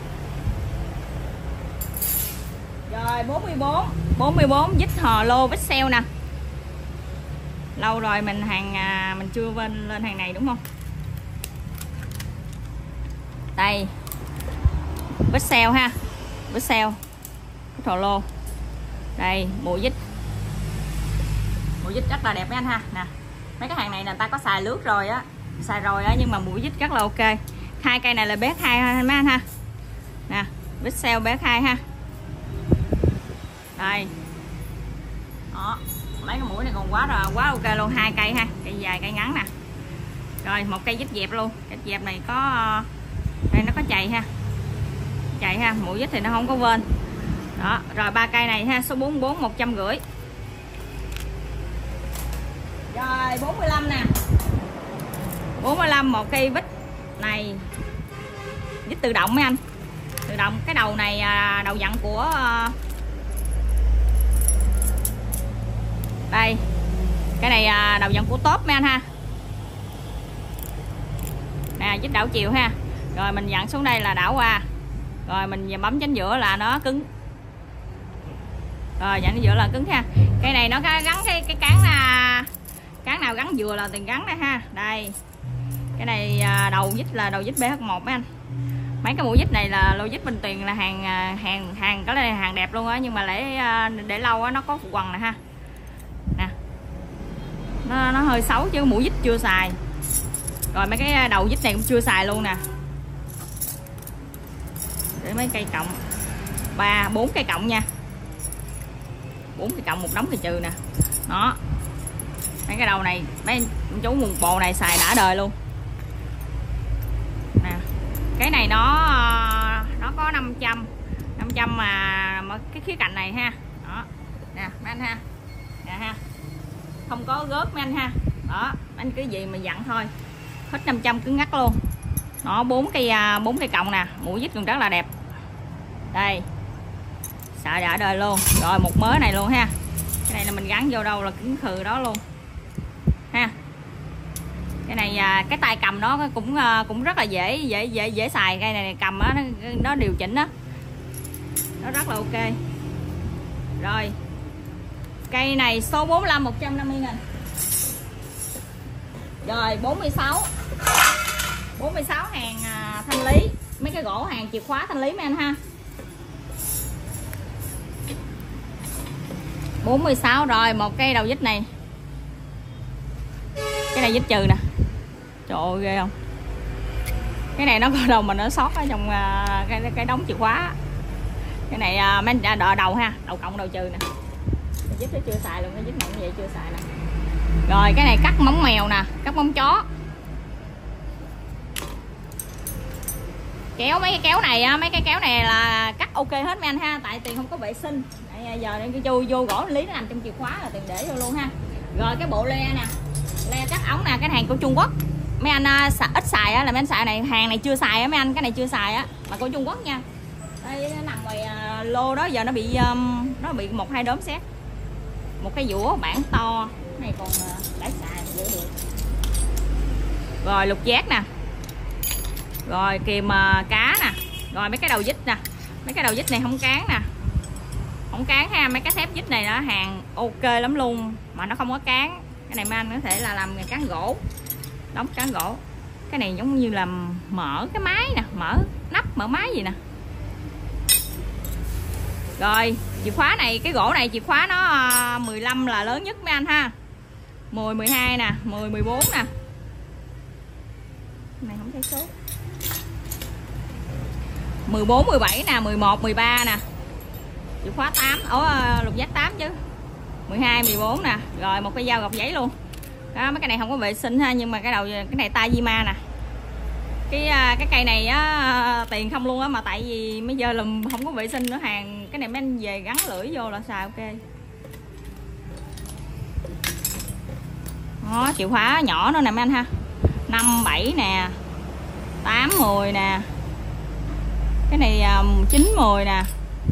Rồi 44 vít hò lô vít xeo nè. Lâu rồi mình chưa lên hàng này đúng không? Đây vít xeo ha, vít xeo vít hò lô. Đây bộ vít rất là đẹp mấy anh ha. Nè mấy cái hàng này người ta có xài lướt rồi á, xài rồi á nhưng mà mũi vít rất là ok. Hai cây này là BH2 mấy anh ha. Nè vít xeo BH2 ha. Đây đó mấy cái mũi này còn quá ok luôn. Hai cây ha, cây dài cây ngắn nè. Rồi một cây vít dẹp luôn. Cái dẹp này có đây nó có chày ha, chày ha. Mũi vít thì nó không có vên đó. Rồi ba cây này ha, số 44 150. Rồi 45 nè. 45 một cây vít này, vít tự động mấy anh. Tự động. Cái đầu này đầu dặn của đây. Cái này đầu dặn của top mấy anh ha. Nè vít đảo chiều ha. Rồi mình dặn xuống đây là đảo qua. Rồi mình bấm chính giữa là nó cứng. Rồi dặn giữa là cứng ha. Cây này nó gắn cái cán nào gắn vừa là tiền gắn đây ha. Đây cái này đầu vít là đầu vít BH1 mấy anh. Mấy cái mũi vít này là lô vít Bình Tuyền là hàng cái này hàng đẹp luôn á. Nhưng mà để lâu á nó có phụ quần nè ha. Nè nó hơi xấu chứ mũi vít chưa xài. Rồi mấy cái đầu vít này cũng chưa xài luôn nè. Để mấy cây cộng 4 cây cộng nha. 4 cây cộng một đống cây trừ nè. Đó mấy cái đầu này mấy chú một bộ này xài đã đời luôn nè. Cái này nó có 500 mà cái khía cạnh này ha. Đó nè mấy anh ha. Nè ha, không có gớt mấy anh ha. Đó anh cái gì mà dặn thôi. Hết 500 cứng ngắt luôn. Nó 4 cây cộng nè. Mũi vít còn rất là đẹp. Đây xài đã đời luôn. Rồi một mớ này luôn ha. Cái này là mình gắn vô đâu là cứng khừ đó luôn ha. Cái này cái tay cầm nó cũng rất là dễ xài. Cây này cầm á, nó điều chỉnh đó, nó rất là ok. Rồi cây này số 45 150.000. Rồi 46 hàng thanh lý, mấy cái gỗ hàng chìa khóa thanh lý mấy anh ha. 46. Rồi một cây đầu vít này, cái này vít trừ nè, trời ơi ghê không. Cái này nó có đầu mà nó sót ở trong cái đống chìa khóa. Cái này mấy đầu ha, đầu cộng đầu trừ nè. Cái vít nó chưa xài luôn, cái vít này cũng vậy chưa xài nè. Rồi cái này cắt móng mèo nè, cắt móng chó. Kéo mấy cái kéo này á, mấy cái kéo này là cắt ok hết mấy anh ha, tại tiền không có vệ sinh. Tại giờ cái vô gỗ lý nó nằm trong chìa khóa là tiền để vô luôn ha. Rồi cái bộ le nè, le cắt ống nè, cái hàng của Trung Quốc. Mấy anh ít xài á là mấy anh xài này, hàng này chưa xài á mấy anh, cái này chưa xài á mà của Trung Quốc nha. Đây nó nằm ngoài lô đó, giờ nó bị 1-2 đốm xét. Một cái dũa bản to, cái này còn đã xài giữ được. Rồi lục giác nè, rồi kìm cá nè, rồi mấy cái đầu vít nè, mấy cái đầu vít này không cán nè, không cán ha. Mấy cái thép vít này đó hàng ok lắm luôn mà nó không có cán. Cái này mấy anh có thể là làm cán gỗ, đóng cán gỗ. Cái này giống như là mở cái máy nè, mở nắp mở máy gì nè. Rồi chìa khóa này, cái gỗ này chìa khóa nó 15 là lớn nhất mấy anh ha. 10 12 nè, 10 14 nè. Cái này không thấy số. 14 17 nè, 11 13 nè. Chìa khóa 8, lục giác 8 chứ. 12 14 nè. Rồi một cái dao gọt giấy luôn. Đó, mấy cái này không có vệ sinh ha, nhưng mà cái này Tajima nè. Cái cây này á tiền không luôn á, mà tại vì bây giờ là không có vệ sinh nữa hàng. Cái này mấy anh về gắn lưỡi vô là xài ok. Đó, chìa khóa nhỏ nữa nè mấy anh ha. 5 7 nè, 8 10 nè. Cái này 9 10 nè,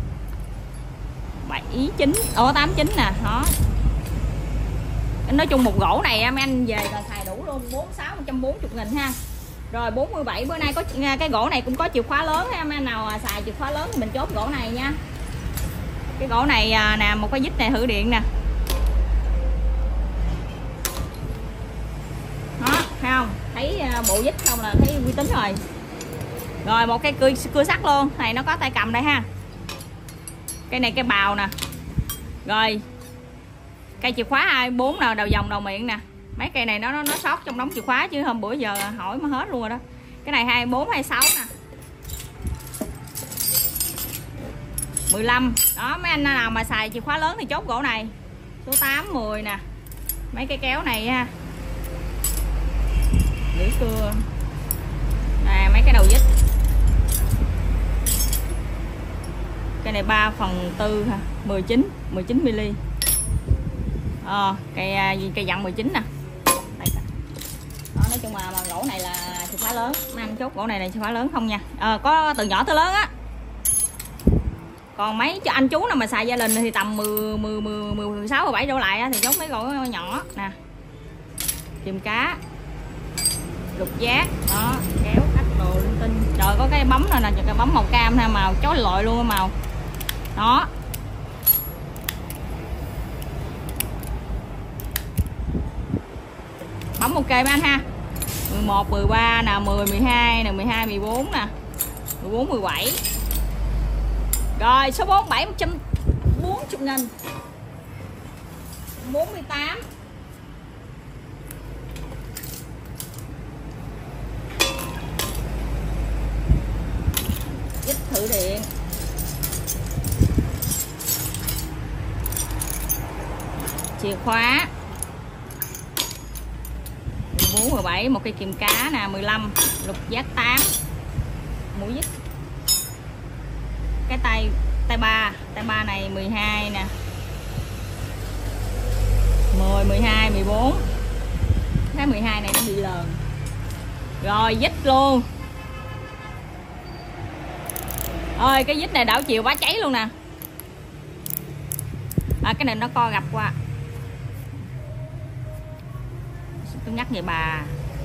7 9 8 9 nè. Đó, nói chung một gỗ này mấy anh về là xài đủ luôn. 46 140.000 ha. Rồi 47 bữa nay có cái gỗ này cũng có chìa khóa lớn ha. Mấy anh nào xài chìa khóa lớn thì mình chốt gỗ này nha. Cái gỗ này nè, một cái vít này thử điện nè. Đó, thấy không? Thấy bộ vít không là thấy uy tín rồi. Rồi một cái cưa sắt luôn. Này nó có tay cầm đây ha. Cái này cái bào nè. Rồi cây chìa khóa 24 nào, đầu dòng đầu miệng nè. Mấy cây này nó sót trong đống chìa khóa chứ hôm bữa giờ hỏi mà hết luôn rồi đó. Cái này 24 26 nè. 15. Đó, mấy anh nào mà xài chìa khóa lớn thì chốt gỗ này. Số 8 10 nè. Mấy cái kéo này ha. Lưỡi cưa. Nè mấy cái đầu vít. Cái này 3/4 ha, 19 mm. Cây dặn 19 nè. Đó, nói chung là gỗ này là chìa khóa lớn. Mấy anh chốt gỗ này là chìa khóa lớn không nha. Có từ nhỏ tới lớn á. Còn mấy cho anh chú nào mà xài gia đình thì tầm 16 17 đổ lại á, thì chốt mấy gỗ nhỏ nè. Kìm cá, lục giác, đó, kéo cắt đồ linh tinh. Trời, có cái bấm này nè, cái bấm màu cam ha, màu chói lọi luôn màu. Đó. Bấm ok mấy anh ha. 11 13 nè, 10 12 nè, 12 14 nè, 14 17. Rồi số 47 140.000. 48. Vít thử điện. Chìa khóa 14 17, một cây kìm cá nè, 15, lục giác 8, mũi vít. Cái tay ba này 12 nè. 10 12 14. Cái 12 này nó bị lờn. Rồi vít luôn. Ơi cái vít này đảo chiều bá cháy luôn nè. Cái này nó co gập qua. Tôi nhắc vậy bà,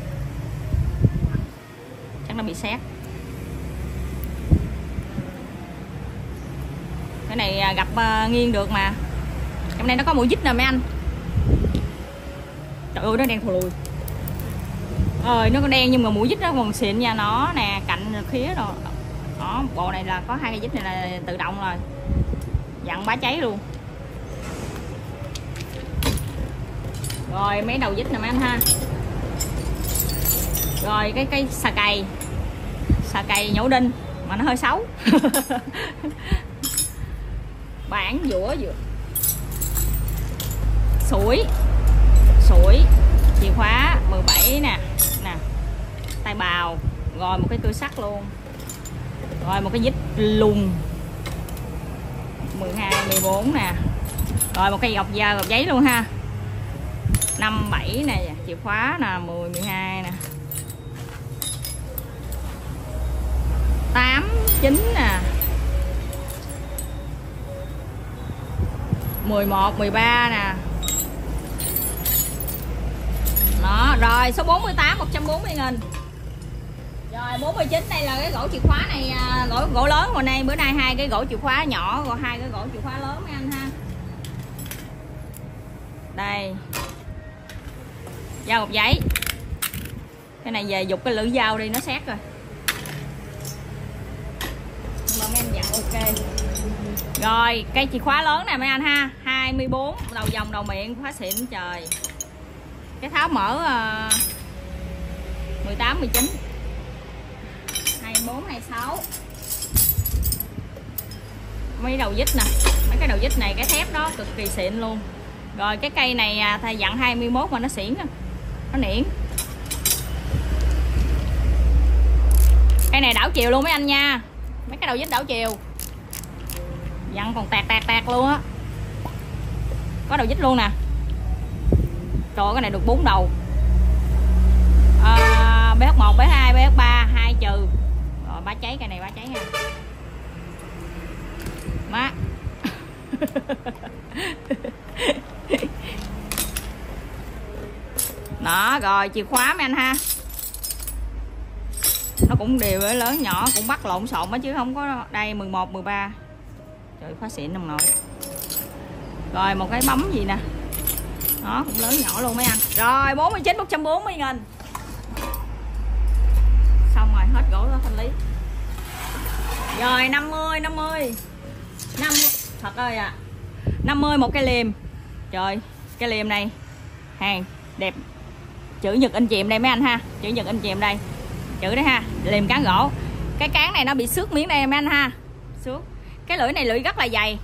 chắc nó bị sét. Cái này gập nghiêng được mà. Trong đây nó có mũi vít nè mấy anh. Trời ơi nó đen thù lùi. Nó có đen nhưng mà mũi vít nó còn xịn nha. Nó nè, cạnh khía rồi. Đó, bộ này là có 2 cây vít này là tự động rồi. Dặn bá cháy luôn. Rồi mấy đầu vít nè mấy anh ha. Rồi cái xà cày nhổ đinh mà nó hơi xấu. Bản dũa sủi chìa khóa 17 nè, tay bào, rồi một cái cưa sắt luôn, rồi một cái vít lùng 12 14 nè, rồi một cái gọc giấy luôn ha, 5 7 nè, chìa khóa nè 10 12 nè, 8 9 nè, 11 13 nè. Đó, rồi số 48 140.000. Rồi 49 đây là cái gỗ chìa khóa này, gỗ lớn hồi nay bữa nay 2 cái gỗ chìa khóa nhỏ, rồi 2 cái gỗ chìa khóa lớn mấy anh ha. Đây. Dao gọt giấy. Cái này về dục cái lưỡi dao đi nó xét rồi. Nhưng mà mấy anh dặn ok. Rồi, cây chìa khóa lớn nè mấy anh ha, 24, đầu dòng đầu miệng khóa xịn trời. Cái tháo mở 18 19 24 26. Mấy đầu vít nè, mấy cái đầu vít này cái thép đó cực kỳ xịn luôn. Rồi cái cây này thay dặn 21 mà nó xỉn nè. Nó niễn. Cây này đảo chiều luôn mấy anh nha. Mấy cái đầu vít đảo chiều. Dặn còn tẹt luôn á. Có đầu vít luôn nè. Trời ơi, cái này được 4 đầu. BH1, BH2, BH3 2 trừ. Rồi bá cháy, cây này bá cháy nha. Má. Đó, rồi chìa khóa mấy anh ha. Nó cũng đều lớn nhỏ cũng bắt lộn xộn á chứ không có đây 11 13. Trời khóa xịn nồng nội. Rồi một cái bấm gì nè. Đó cũng lớn nhỏ luôn mấy anh. Rồi 49 140.000. Xong rồi hết gỗ đó thanh lý. Rồi 50 thật ơi à. 50 một cái liềm. Trời, cái liềm này hàng đẹp. Chữ nhật in chìm đây mấy anh ha. Chữ nhật in chìm đây. Chữ đấy ha, liềm cán gỗ. Cái cán này nó bị xước miếng đây mấy anh ha. Xước. Cái lưỡi này lưỡi rất là dày.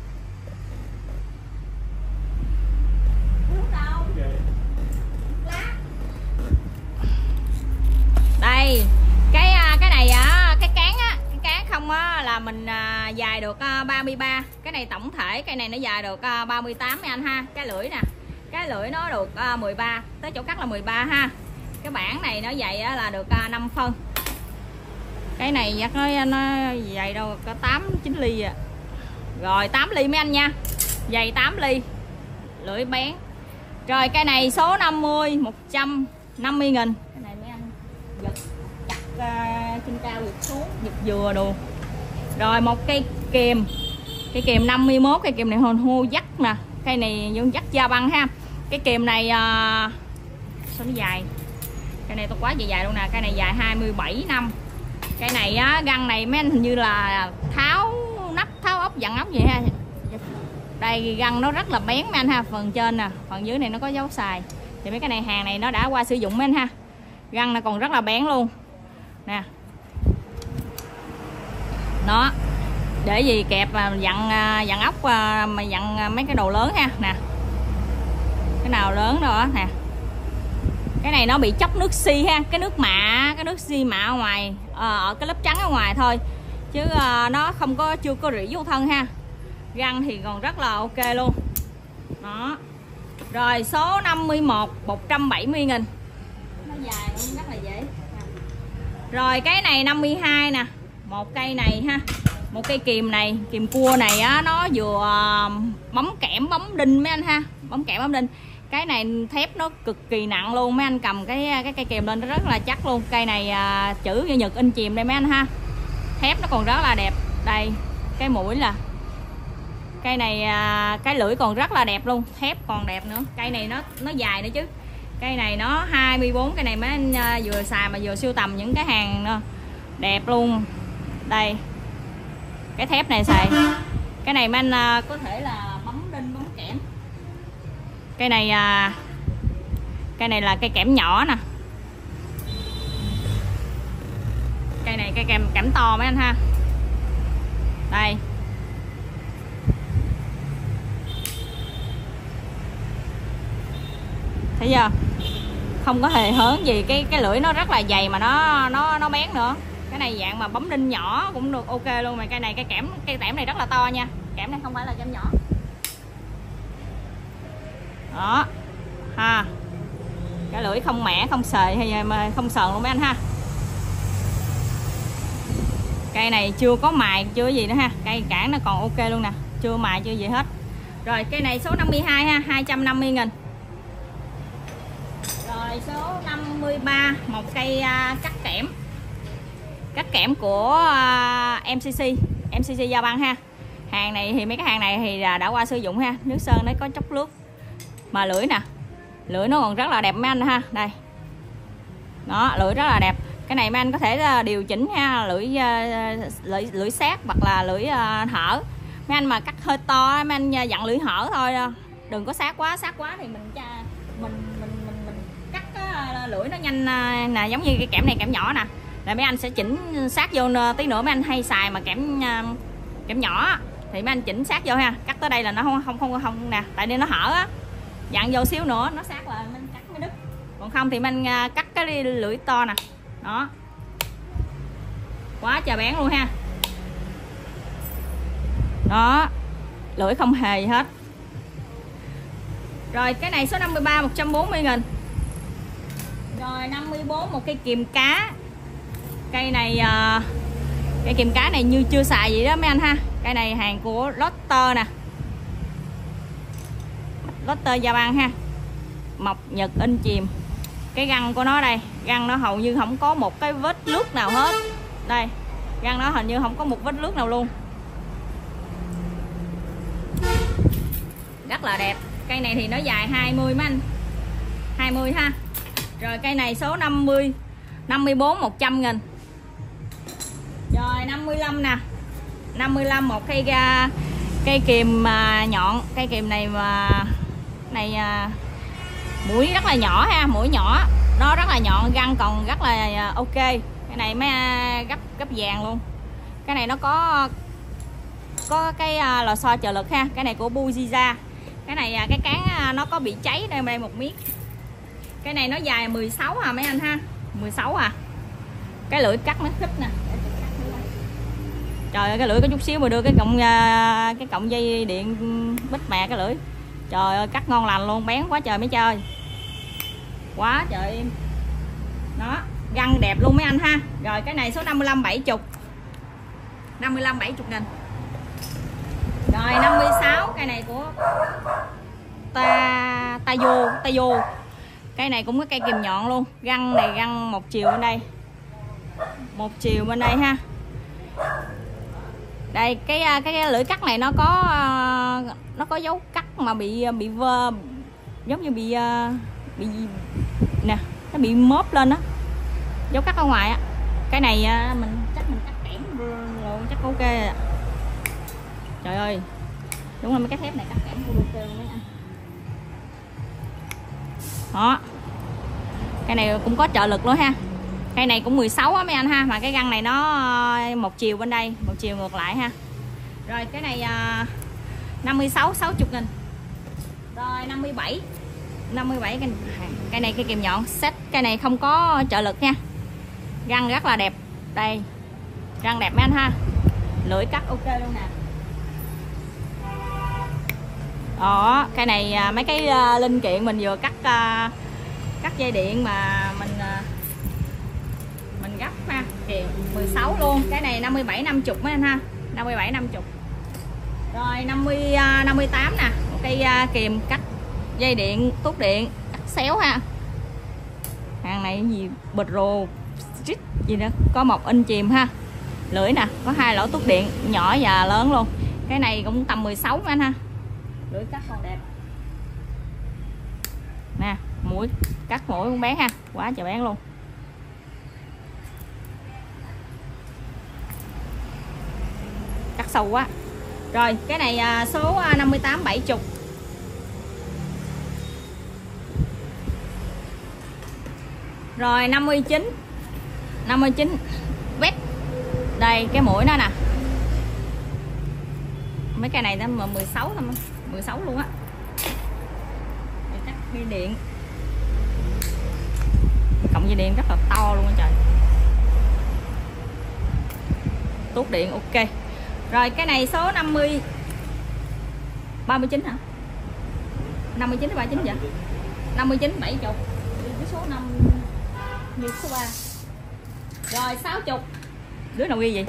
Đây, cái này á, cái cán không á là mình dài được 33. Cái này tổng thể cái này nó dài được 38 mấy anh ha. Cái lưỡi nè. Cái lưỡi nó được 13, tới chỗ cắt là 13 ha. Cái bảng này nó dày á, là được 5 phân. Cái này chắc nó dày đâu có 8 9 ly à. Rồi 8 ly mấy anh nha. Dày 8 ly. Lưỡi bén. Rồi cây này số 50 150.000. Cái này mấy anh giật chặt trên cao giật xuống, giật dừa đồ. Rồi một cây kìm. Cây kìm 51, cây kìm này hô dắt nè. Cây này giống dắt da băng ha. Cái kìm này sao nó dài. Cây này to quá dài luôn nè. Cây này dài 27 năm. Cây này á, găng này mấy anh hình như là tháo nắp, tháo ốc, dặn ốc vậy ha. Đây găng nó rất là bén mấy anh ha. Phần trên nè, phần dưới này nó có dấu xài. Thì mấy cái này hàng này nó đã qua sử dụng mấy anh ha. Găng nó còn rất là bén luôn. Nè. Đó. Để gì kẹp dặn ốc mà dặn mấy cái đồ lớn ha. Nè. Cái nào lớn đó nè. Cái này nó bị chóc nước xi ha. Cái nước xi mạ ở ngoài, ở cái lớp trắng ở ngoài thôi. Chứ nó không có, chưa có rỉ vô thân ha. Găng thì còn rất là ok luôn. Đó. Rồi số 51 170.000. Nó dài cũng rất là dễ. Rồi cái này 52 nè. Một cây này ha. Một cây kìm này, kìm cua này á, nó vừa bấm kẽm bấm đinh mấy anh ha, bấm kẽm bấm đinh. Cái này thép nó cực kỳ nặng luôn, mấy anh cầm cái cây kìm lên nó rất là chắc luôn. Cây này chữ như Nhật in chìm đây mấy anh ha. Thép nó còn rất là đẹp. Đây, cái mũi là cây này, cái lưỡi còn rất là đẹp luôn, thép còn đẹp nữa. Cây này nó dài nữa chứ. Cây này nó 24, cái này mấy anh vừa xài mà vừa sưu tầm những cái hàng đẹp luôn. Đây, cái thép này xài, cái này mấy anh có thể là bấm đinh bấm kẽm. Cây này là cây kẽm nhỏ nè. Cây này cây kẽm to mấy anh ha. Đây, thấy chưa, không có hề hớn gì. Cái lưỡi nó rất là dày mà nó bén nữa. Cái này dạng mà bấm đinh nhỏ cũng được, ok luôn. Mà cây này cây tẻm này rất là to nha. Kẽm này không phải là kẽm nhỏ đó ha. Cái lưỡi không mẻ không sời hay mà không sờn luôn mấy anh ha. Cây này chưa có mài chưa gì nữa ha. Cây cản nó còn ok luôn nè, chưa mài chưa gì hết. Rồi cây này số 52 ha, 250.000. Rồi số 53, một cây cắt kẽm. Cắt kẽm của MCC Gia Băng ha. Hàng này thì mấy cái hàng này thì đã qua sử dụng ha. Nước sơn nó có chốc nước. Mà lưỡi nè, lưỡi nó còn rất là đẹp mấy anh ha. Đây, đó, lưỡi rất là đẹp. Cái này mấy anh có thể điều chỉnh ha, lưỡi sát hoặc là lưỡi hở. Mấy anh mà cắt hơi to mấy anh dặn lưỡi hở thôi, đừng có sát quá thì mình cắt lưỡi nó nhanh nè. Giống như cái kẽm này kẽm nhỏ nè, là mấy anh sẽ chỉnh sát vô. Tí nữa mấy anh hay xài mà kẽm nhỏ thì mấy anh chỉnh sát vô ha. Cắt tới đây là nó không nè, tại vì nó hở á, dặn vô xíu nữa nó sát là mình cắt mới đứt. Còn không thì mình cắt cái lưỡi to nè, đó, quá trời bén luôn ha. Đó, lưỡi không hề gì hết. Rồi cái này số 53, 140.000. Rồi 54, một cây kìm cá. Cây này cây kìm cá này như chưa xài gì đó mấy anh ha. Cây này hàng của Lotte nè, Lotte Gia Băng ha, mộc Nhật in chìm. Cái găng của nó đây, găng nó hầu như không có một cái vết lướt nào hết. Đây, găng nó hình như không có một vết lướt nào luôn, rất là đẹp. Cây này thì nó dài 20 mấy anh, 20 ha. Rồi cây này số 50, 54, 100.000. Rồi 55 nè, 55, một cây kìm nhọn. Cây kìm này mà mũi rất là nhỏ ha, mũi nhỏ, nó rất là nhọn, găng còn rất là ok. Cái này mới gấp vàng luôn. Cái này nó có cái lò xo trợ lực ha. Cái này của Bujiza. Cái này cái cán nó có bị cháy đây một miếng. Cái này nó dài 16 à mấy anh ha, 16 à. Cái lưỡi cắt nó khít nè. Trời ơi, cái lưỡi có chút xíu mà đưa cái cọng dây điện bít mẹ cái lưỡi. Trời ơi, cắt ngon lành luôn, bén quá trời mấy chơi. Quá trời em. Đó, găng đẹp luôn mấy anh ha. Rồi cái này số 55, 70. 55, 70.000. Rồi 56, cây này của Tayo. Cây này cũng có cây kìm nhọn luôn. Găng này găng một chiều bên đây, một chiều bên đây ha. Đây, cái lưỡi cắt này nó có dấu cắt mà bị giống như bị nè, nó bị móp lên đó, dấu cắt ở ngoài á. Cái này mình cắt kẽm luôn chắc ok rồi. Trời ơi, đúng là mấy cái thép này cắt kẽm ok luôn mấy anh. Đó, cái này cũng có trợ lực luôn ha. Cây này cũng 16 á mấy anh ha, mà cái găng này nó một chiều bên đây, một chiều ngược lại ha. Rồi cái này 56, 60.000. Rồi 57, cây này cây kìm nhọn set. Cây này không có trợ lực nha, găng rất là đẹp. Đây, găng đẹp mấy anh ha, lưỡi cắt ok luôn nè. Đó, cái này mấy cái linh kiện mình vừa cắt dây điện mà mình gấp ha, thì 16 luôn. Cái này 57, 50 mấy anh ha. 57 50. Rồi 58 nè, một cây kìm cắt dây điện, tuốt điện, cắt xéo ha. Hàng này gì Pro Street gì đó, có 1 inch chìm ha. Lưỡi nè, có 2 lỗ tuốt điện nhỏ và lớn luôn. Cái này cũng tầm 16 anh ha. Lưỡi cắt còn đẹp. Nè, mũi cắt mũi cũng bé ha, quá trời bén luôn. Cắt sâu quá. Rồi cái này số 58 70. Rồi 59 vét. Đây cái mũi nó nè. Mấy cái này nó 16 thôi, 16 luôn á. Cắt dây điện. Cộng dây điện rất là to luôn á trời. Tuốt điện ok. Rồi cái này số 39 hả? 59 hay 39 vậy? 59 70. Cái số 5 như số 3. Rồi 60. Đứa nào ghi gì?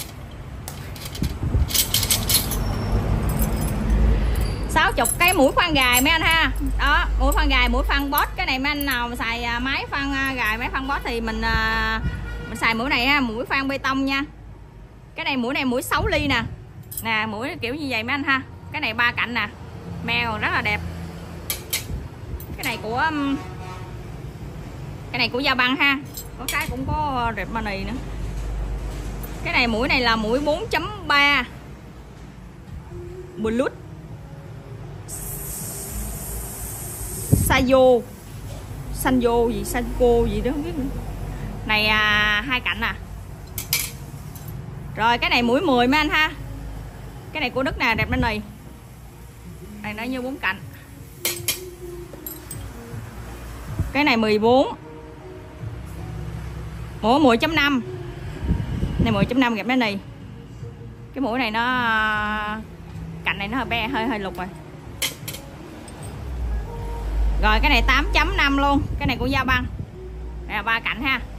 60 cái mũi khoan gài mấy anh ha. Đó, mũi khoan gài, mũi khoan boss. Cái này mấy anh nào mà xài máy khoan gài, máy khoan boss thì mình xài mũi này ha, mũi khoan bê tông nha. Cái này mũi 6 ly nè. Nè, mũi kiểu như vậy mấy anh ha. Cái này 3 cạnh nè. Mèo rất là đẹp. Cái này của Gia Băng ha. Có cái cũng có rệp mani nữa. Cái này mũi này là mũi 4.3 Bluetooth Sanyo gì Sanko gì đó không biết nữa. Này 2 cạnh nè. Rồi cái này mũi 10 mấy anh ha. Cái này của Đức nè, đẹp lên này. Này nó như 4 cạnh. Cái này 14. Mũi 10.5. Này 10.5 đẹp lên này. Cái mũi này nó cạnh này nó hơi lục rồi. Rồi cái này 8.5 luôn. Cái này của Gia Băng. Đây là 3 cạnh ha.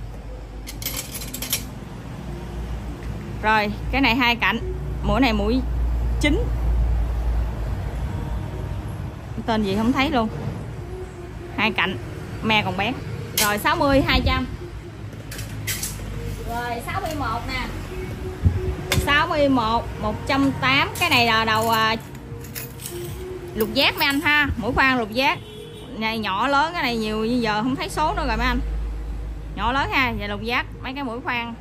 Rồi cái này 2 cạnh. Mũi này mũi 9. Tên gì không thấy luôn. 2 cạnh. Me còn bé. Rồi 60 200. Rồi 61 nè. 61 180. Cái này là đầu lục giác mấy anh ha. Mũi khoan lục giác. Này nhỏ lớn, cái này nhiều như giờ không thấy số nữa rồi mấy anh. Nhỏ lớn ha, và lục giác mấy cái mũi khoan.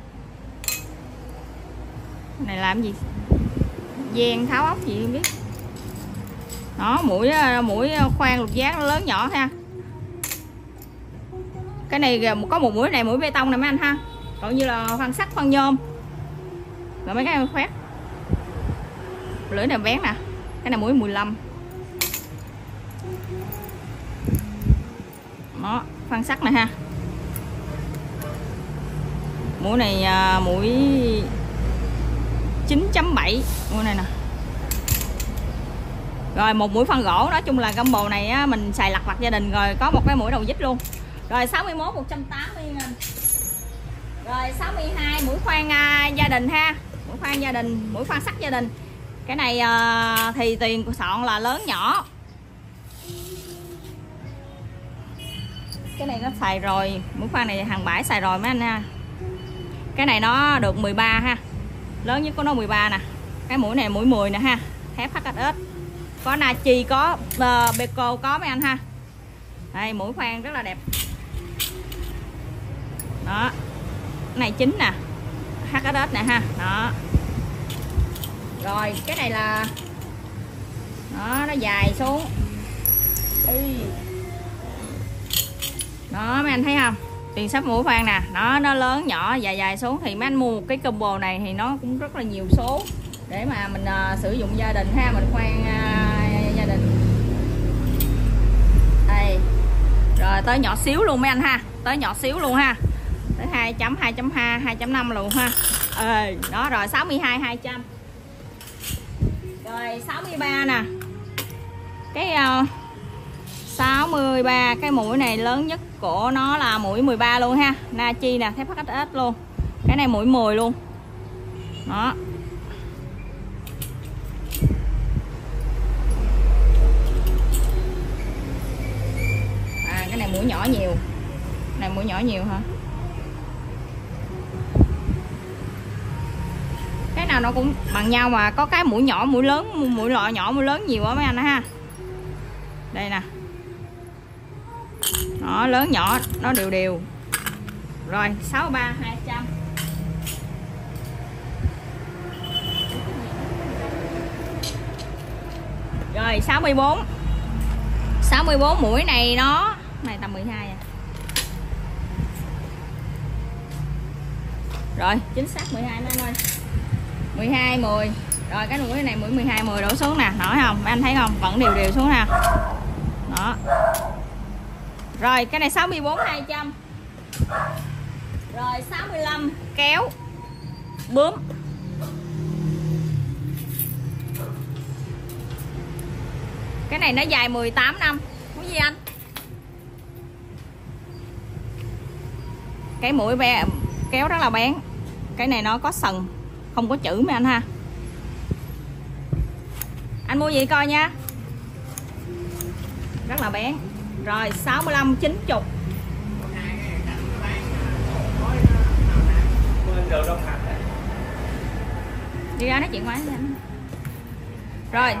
Cái này làm gì? Gen tháo ốc gì không biết. Đó, mũi khoan lục giác nó lớn nhỏ ha. Cái này có một mũi này, mũi bê tông này mấy anh ha. Còn như là khoan sắt, khoan nhôm. Rồi mấy cái khoét. Lưỡi này bén nè. Cái này mũi 15. Đó, khoan sắt này ha. Mũi này mũi 9.7 mũi này nè. Rồi một mũi khoan gỗ, nói chung là combo này á, mình xài lặt vặt gia đình. Rồi có một cái mũi đầu vít luôn. Rồi 61 180 nghìn. Rồi 62 mũi khoan gia đình ha. Mũi khoan gia đình, mũi khoan sắt gia đình. Cái này thì tiền của sọn là lớn nhỏ. Cái này nó xài rồi, mũi khoan này hàng bãi xài rồi mấy anh ha. Cái này nó được 13 ha. Lớn nhất của nó 13 nè. Cái mũi này mũi 10 nè ha. Thép HSS. Có Nachi, có Beko có mấy anh ha. Đây mũi khoan rất là đẹp. Đó. Cái này 9 nè. HSS nè ha. Đó. Rồi cái này là đó, nó dài xuống. Đó mấy anh thấy không? Tiền sắp mũi khoan nè, nó lớn nhỏ dài xuống thì mấy anh mua một cái combo này thì nó cũng rất là nhiều số để mà mình sử dụng gia đình ha, mình khoan gia đình. Đây. Rồi tới nhỏ xíu luôn mấy anh ha, tới nhỏ xíu luôn ha. Tới 2.2, 2.2, 2.5 luôn ha. Đó rồi 62 200. Rồi 63 nè. Cái 63 cái mũi này lớn nhất của nó là mũi 13 luôn ha. Nachi nè, thép HSS luôn. Cái này mũi 10 luôn. Đó. Cái này mũi nhỏ nhiều. Này mũi nhỏ nhiều hả? Cái nào nó cũng bằng nhau mà có cái mũi nhỏ, mũi lớn, mũi lọ nhỏ, mũi lớn nhiều quá mấy anh đó ha. Đây nè. Nó lớn nhỏ nó đều đều. Rồi 63 200. Rồi 64. 64 mũi này nó này tầm 12 à. Rồi chính xác 12 mấy anh ơi. 12 10. Rồi cái mũi này mũi 12 10 đổ xuống nè, nổi không? Mấy anh thấy không? Vẫn đều đều xuống nè. Đó. Rồi cái này 64 200. Rồi 65 kéo bướm. Cái này nó dài 18 năm. Cái gì anh? Cái mũi ve kéo rất là bén. Cái này nó có sần, không có chữ mấy anh ha. Anh mua gì coi nha. Rất là bén. Rồi 65 90. Đi ra nói chuyện máy với anh. Rồi.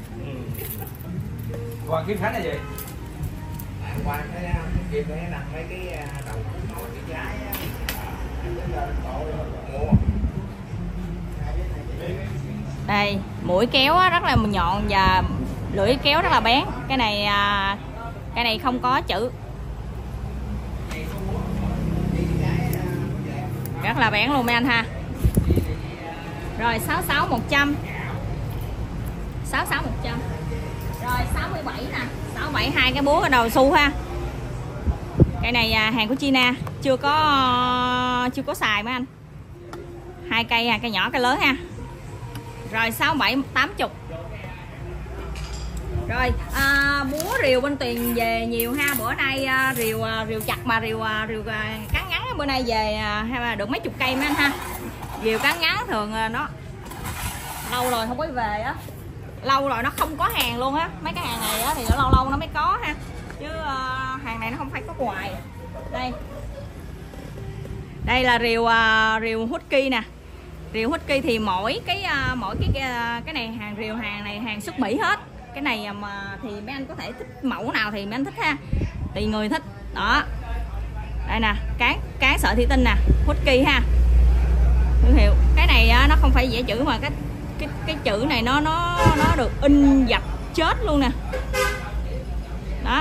Qua kiếm khách là gì? Qua cái kiếm để đặt mấy cái đầu nồi cái trái đây mũi kéo rất là nhọn và lưỡi kéo rất là bén. Cái này không có chữ, rất là bén luôn mấy anh ha. Rồi 66 100. 66 100. Rồi 67 nè, 67 hai cái búa cái đầu xu ha. Cái này hàng của China, chưa có xài mấy anh. Hai cây cây nhỏ cây lớn ha. Rồi 67 80. Rồi búa rìu bên Tuyền về nhiều ha. Bữa nay rìu chặt mà rìu cán ngắn bữa nay về hay là được mấy chục cây mấy anh ha. Rìu cán ngắn thường nó lâu rồi không có về á, lâu rồi nó không có hàng luôn á. Mấy cái hàng này á thì nó lâu lâu nó mới có ha, chứ hàng này nó không phải có hoài. Đây là rìu Husky nè. Rìu Husky thì mỗi cái này hàng rìu hàng này hàng xuất Mỹ hết. Cái này mà thì mấy anh có thể thích mẫu nào thì mấy anh thích ha, tùy người thích. Đó đây nè, cán sợi thủy tinh nè, Husky ha, thương hiệu. Cái này nó không phải vẽ chữ mà cái chữ này nó được in dập chết luôn nè. Đó,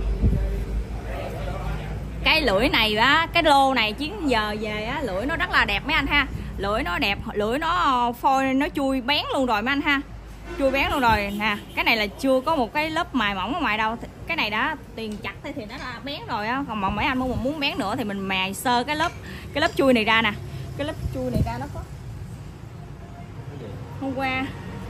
cái lưỡi này á, cái lô này chiến giờ về á, lưỡi nó rất là đẹp mấy anh ha. Lưỡi nó đẹp, lưỡi nó phôi, nó chui bén luôn rồi mấy anh ha, chui bén luôn rồi nè. Cái này là chưa có một cái lớp mài mỏng ở ngoài đâu. Cái này đã Tiền chặt thì nó đã bén rồi á. Còn mà mấy anh muốn bén nữa thì mình mài sơ cái lớp chui này ra nè. Cái lớp chui này ra nó có hôm qua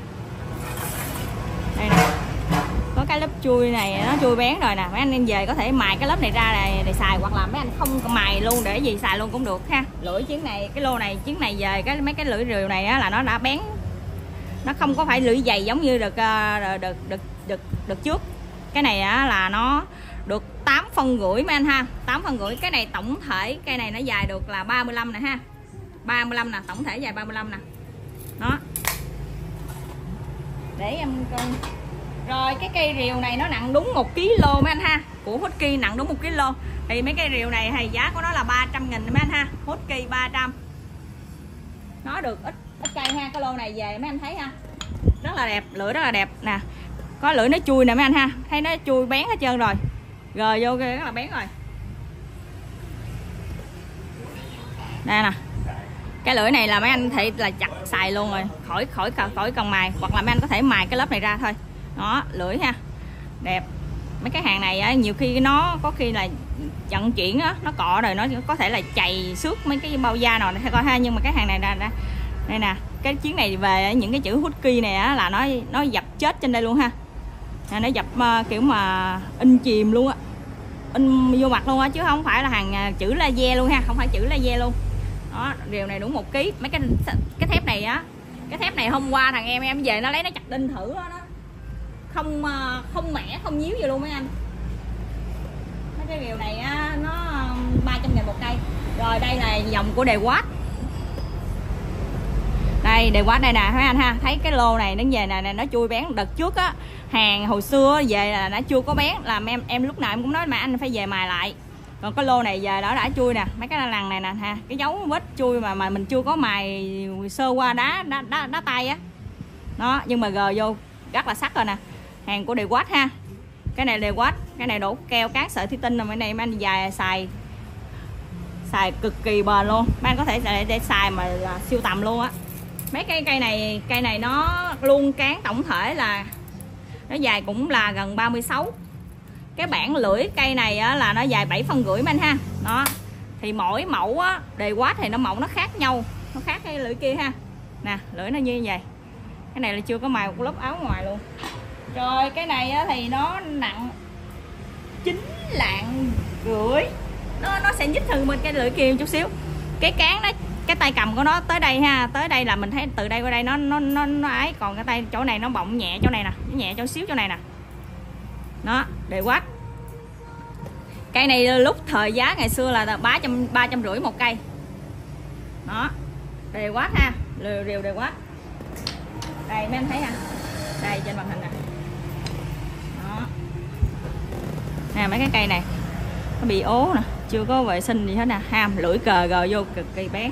đây nè, có cái lớp chui này nó chui bén rồi nè. Mấy anh em về có thể mài cái lớp này ra để xài, hoặc là mấy anh không mài luôn để gì xài luôn cũng được ha. Lưỡi chiến này, cái lô này chiến này về mấy cái lưỡi rìu này á, là nó đã bén, nó không có phải lưỡi dày giống như được trước. Cái này á, là nó được 8 phân rưỡi mấy anh ha, 8 phân rưỡi. Cái này tổng thể cây này nó dài được là 35 nè ha, 35 nè, tổng thể dài 35 nè. Đó, để em coi. Rồi cái cây rìu này nó nặng đúng 1 kg mấy anh ha, của Husky nặng đúng 1 kg. Thì mấy cây rìu này thì giá của nó là 300.000 mấy anh ha, Husky 300. Nó được ít cây ha. Cái lô này về mấy anh thấy ha, rất là đẹp, lưỡi rất là đẹp nè. Có lưỡi nó chui nè mấy anh ha, thấy nó chui bén hết trơn rồi, gờ vô rất là bén rồi. Đây nè, cái lưỡi này là mấy anh thể là chặt xài luôn rồi, khỏi cần mài, hoặc là mấy anh có thể mài cái lớp này ra thôi. Đó, lưỡi ha, đẹp. Mấy cái hàng này á, nhiều khi nó có khi là vận chuyển á, nó cọ rồi nó có thể là chày xước mấy cái bao da nào này coi ha. Nhưng mà cái hàng này là đây nè, cái chiến này về những cái chữ Husky này á, là nó dập chết trên đây luôn ha. Nó dập kiểu mà in chìm luôn á, in vô mặt luôn á, chứ không phải là hàng chữ laser luôn ha, không phải chữ laser luôn. Đó, rìu này đúng 1 kg. Mấy cái thép này á, cái thép này hôm qua thằng em về nó lấy nó chặt đinh thử đó, nó không mẻ không nhíu gì luôn mấy anh. Nó cái rìu này á, nó 300.000 một cây. Rồi đây là dòng của Dewatt. Đây Dewatt đây nè mấy anh ha, thấy cái lô này nó về nè, nó chui bén. Đợt trước á, hàng hồi xưa về là nó chưa có bén, làm em lúc nào em cũng nói mà anh phải về mài lại. Còn cái lô này giờ đó đã chui nè, mấy cái lằn này nè ha, cái dấu vết chui mà mình chưa có mài sơ qua đá tay á. Đó, nhưng mà gờ vô rất là sắc rồi nè. Hàng của Dewatt ha. Cái này Dewatt, cái này đổ keo cán sợi thủy tinh, rồi cái này mấy anh dài xài cực kỳ bền luôn. Mấy anh có thể để xài mà siêu tầm luôn á. Mấy cây này nó luôn cán tổng thể là nó dài cũng là gần 36. Cái bản lưỡi cây này á, là nó dài 7,5 phân mấy anh ha. Đó. Thì mỗi mẫu á, Dewatt thì nó mẫu nó khác nhau, nó khác cái lưỡi kia ha. Nè, lưỡi nó như vậy. Cái này là chưa có mài một lớp áo ngoài luôn. Rồi cái này á, thì nó nặng 9,5 lạng. Nó sẽ nhích hơn bên cái lưỡi kia một chút xíu. Cái cán nó, cái tay cầm của nó tới đây ha, tới đây là mình thấy từ đây qua đây nó ấy, còn cái tay chỗ này nó bọng nhẹ chỗ này nè, nó nhẹ chỗ xíu chỗ này nè. Đó, Dewatt. Cây này lúc thời giá ngày xưa là 350 một cây. Đó, Dewatt ha, rìu Dewatt. Đây mấy anh thấy ha, đây trên màn hình nè. Đó nè, mấy cái cây này nó bị ố nè, chưa có vệ sinh gì hết nè ha, lưỡi cờ gờ vô cực kỳ bén.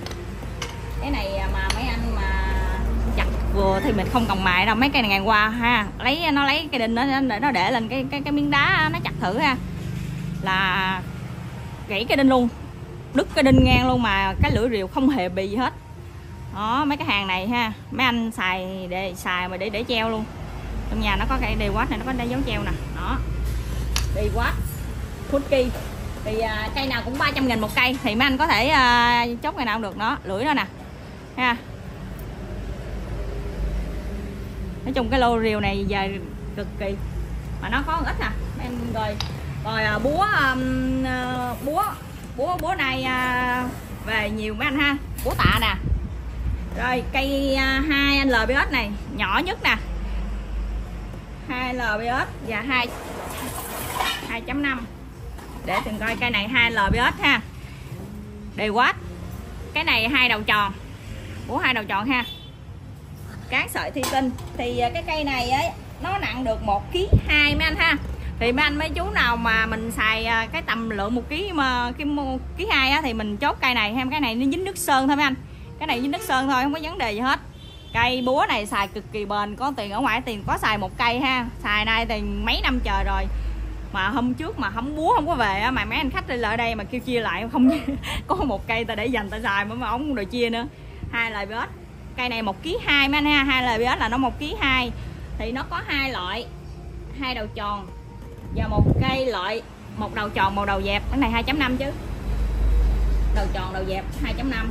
Cái này mà mấy anh mà chặt vừa thì mình không cần mài đâu, mấy cây này ngày qua ha, nó lấy cái đinh nó để lên cái miếng đá nó chặt thử ha, là gãy cái đinh luôn, đứt cái đinh ngang luôn, mà cái lưỡi rìu không hề bị gì hết. Đó, mấy cái hàng này ha, mấy anh xài mà để treo luôn. Trong nhà nó có cái Dewatt này, nó có dấu treo nè. Đó, Dewatt Fuji. Thì cây nào cũng 300.000 một cây, thì mấy anh có thể chốt cây nào cũng được. Nó lưỡi đó nè ha. Nói chung cái lô rìu này dài cực kỳ, mà nó có ít nè em. Rồi búa này về nhiều mấy anh ha, búa tạ nè. Rồi cây 2 LBS này nhỏ nhất nè, 2 LBS và 2.5. Để từng coi cây này 2 LBS ha, Dewatt. Cái này 2 đầu tròn, búa 2 đầu tròn ha, cán sợi thủy tinh. Thì cái cây này ấy nó nặng được 1,2 kg mấy anh ha. Thì mấy anh mấy chú nào mà mình xài cái tầm lượng 1,2 kg á, thì mình chốt cây này ha. Cái này nó dính nước sơn thôi mấy anh, cái này dính nước sơn thôi, không có vấn đề gì hết. Cây búa này xài cực kỳ bền, có tiền ở ngoài tiền có xài một cây ha, xài nay thì mấy năm trời rồi. Mà hôm trước mà không búa không có về á, mà mấy anh khách đi lại đây mà kêu chia lại không có một cây ta để dành ta xài mà ống rồi chia nữa. 2 LBS. Cây này 1,2 kg mấy anh ha, 2 LBS là nó 1,2 kg. Thì nó có 2 loại, 2 đầu tròn và một cây loại, một đầu tròn một đầu dẹp. Cái này 2.5 chứ, đầu tròn đầu dẹp 2.5,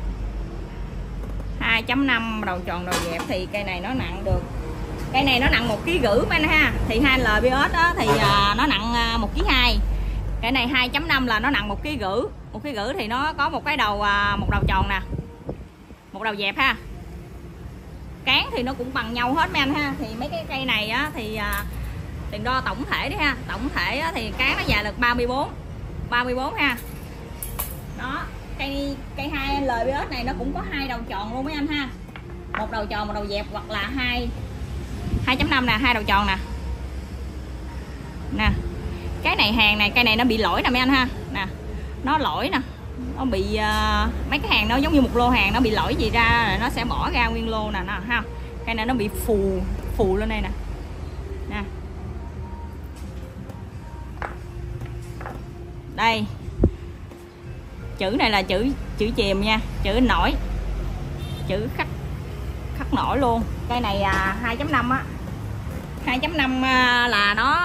2.5 đầu tròn đầu dẹp. Thì cây này nó nặng được, cây này nó nặng 1,5 kg mấy anh ha. Thì 2 LBS đó thì nó nặng 1,2 kg. Cái này 2.5 là nó nặng 1,5 kg. 1,5 kg thì nó có một cái đầu, một đầu tròn nè, một đầu dẹp ha. Cán thì nó cũng bằng nhau hết mấy anh ha. Thì mấy cái cây này á thì tiền đo tổng thể đi ha, tổng thể á, thì cán nó dài được 34 ha. Đó, cây 2 LBS này nó cũng có 2 đầu tròn luôn mấy anh ha, một đầu tròn một đầu dẹp, hoặc là 2.5 nè, 2 đầu tròn nè. Nè, cái này hàng này, cây này nó bị lỗi nè mấy anh ha. Nè, nó lỗi nè, nó bị mấy cái hàng nó giống như một lô hàng nó bị lỗi gì ra rồi nó sẽ bỏ ra nguyên lô nè ha. Cây này nó bị phù lên đây nè. Nè, đây chữ này là chữ chìm nha, chữ nổi, chữ khắc nổi luôn. Cây này 2.5 á, 2.5 là nó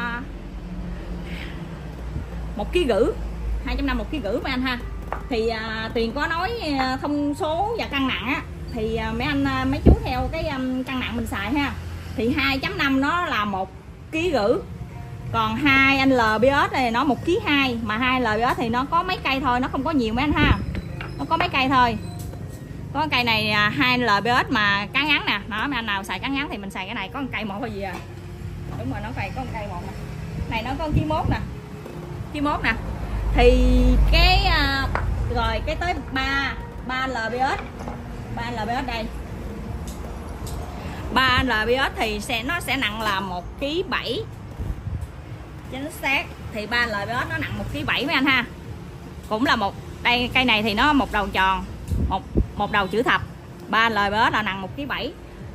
1,5 kg, 2.5 1,5 kg mấy anh ha. Thì Tuyền có nói thông số và cân nặng á, thì mấy anh mấy chú theo cái cân nặng mình xài ha. Thì 2.5 nó là 1,5 kg, còn 2 LBS này nó 1,2 kg. Mà 2 LBS thì nó có mấy cây thôi, nó không có nhiều mấy anh ha, nó có mấy cây thôi. Có cây này 2 LBS mà cán ngắn nè. Đó, mấy anh nào xài cán ngắn thì mình xài cái này, có một cây một thôi gì à. Đúng rồi, nó phải có một cây một nè. Này nó có 1,1 kg nè. 1 nè. Thì cái rồi cái tới 3 lbs. 3 lbs đây. 3 lbs thì nó sẽ nặng là 1,7 kg. Chính xác. Thì 3 lbs nó nặng 1,7 kg mấy anh ha. Cũng là đây cây này thì nó một đầu tròn, một đầu chữ thập. 3 lbs là nặng 1,7 kg.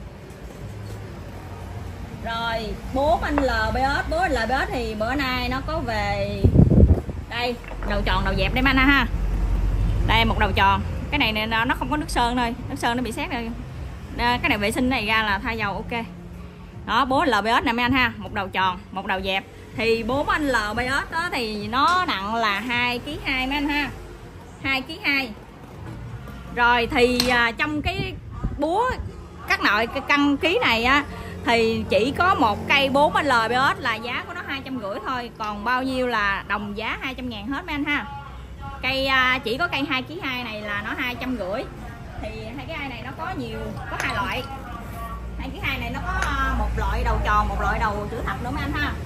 Rồi 4 anh lbs, 4 anh lbs thì bữa nay nó có về đây, đầu tròn đầu dẹp đây mấy anh ha. Đây một đầu tròn. Cái này nó không có nước sơn thôi, nước sơn nó bị xét rồi. Cái này vệ sinh này ra là thay dầu ok. Đó 4 lbs nè mấy anh ha, một đầu tròn, một đầu dẹp. Thì 4 anh lbs đó thì nó nặng là 2,2 kg mấy anh ha. 2,2 kg. Rồi thì trong cái búa cắt nội cái cân ký này á thì chỉ có một cây 4 anh lbs là giá của nó 250 thôi, còn bao nhiêu là đồng giá 200.000 hết mấy anh ha. Cây chỉ có cây 2,2 kg này là nó 250. Thì 2,2 kg này nó có nhiều, có 2 loại. 2,2 kg này nó có một loại đầu tròn, một loại đầu chữ thập nữa mấy anh ha.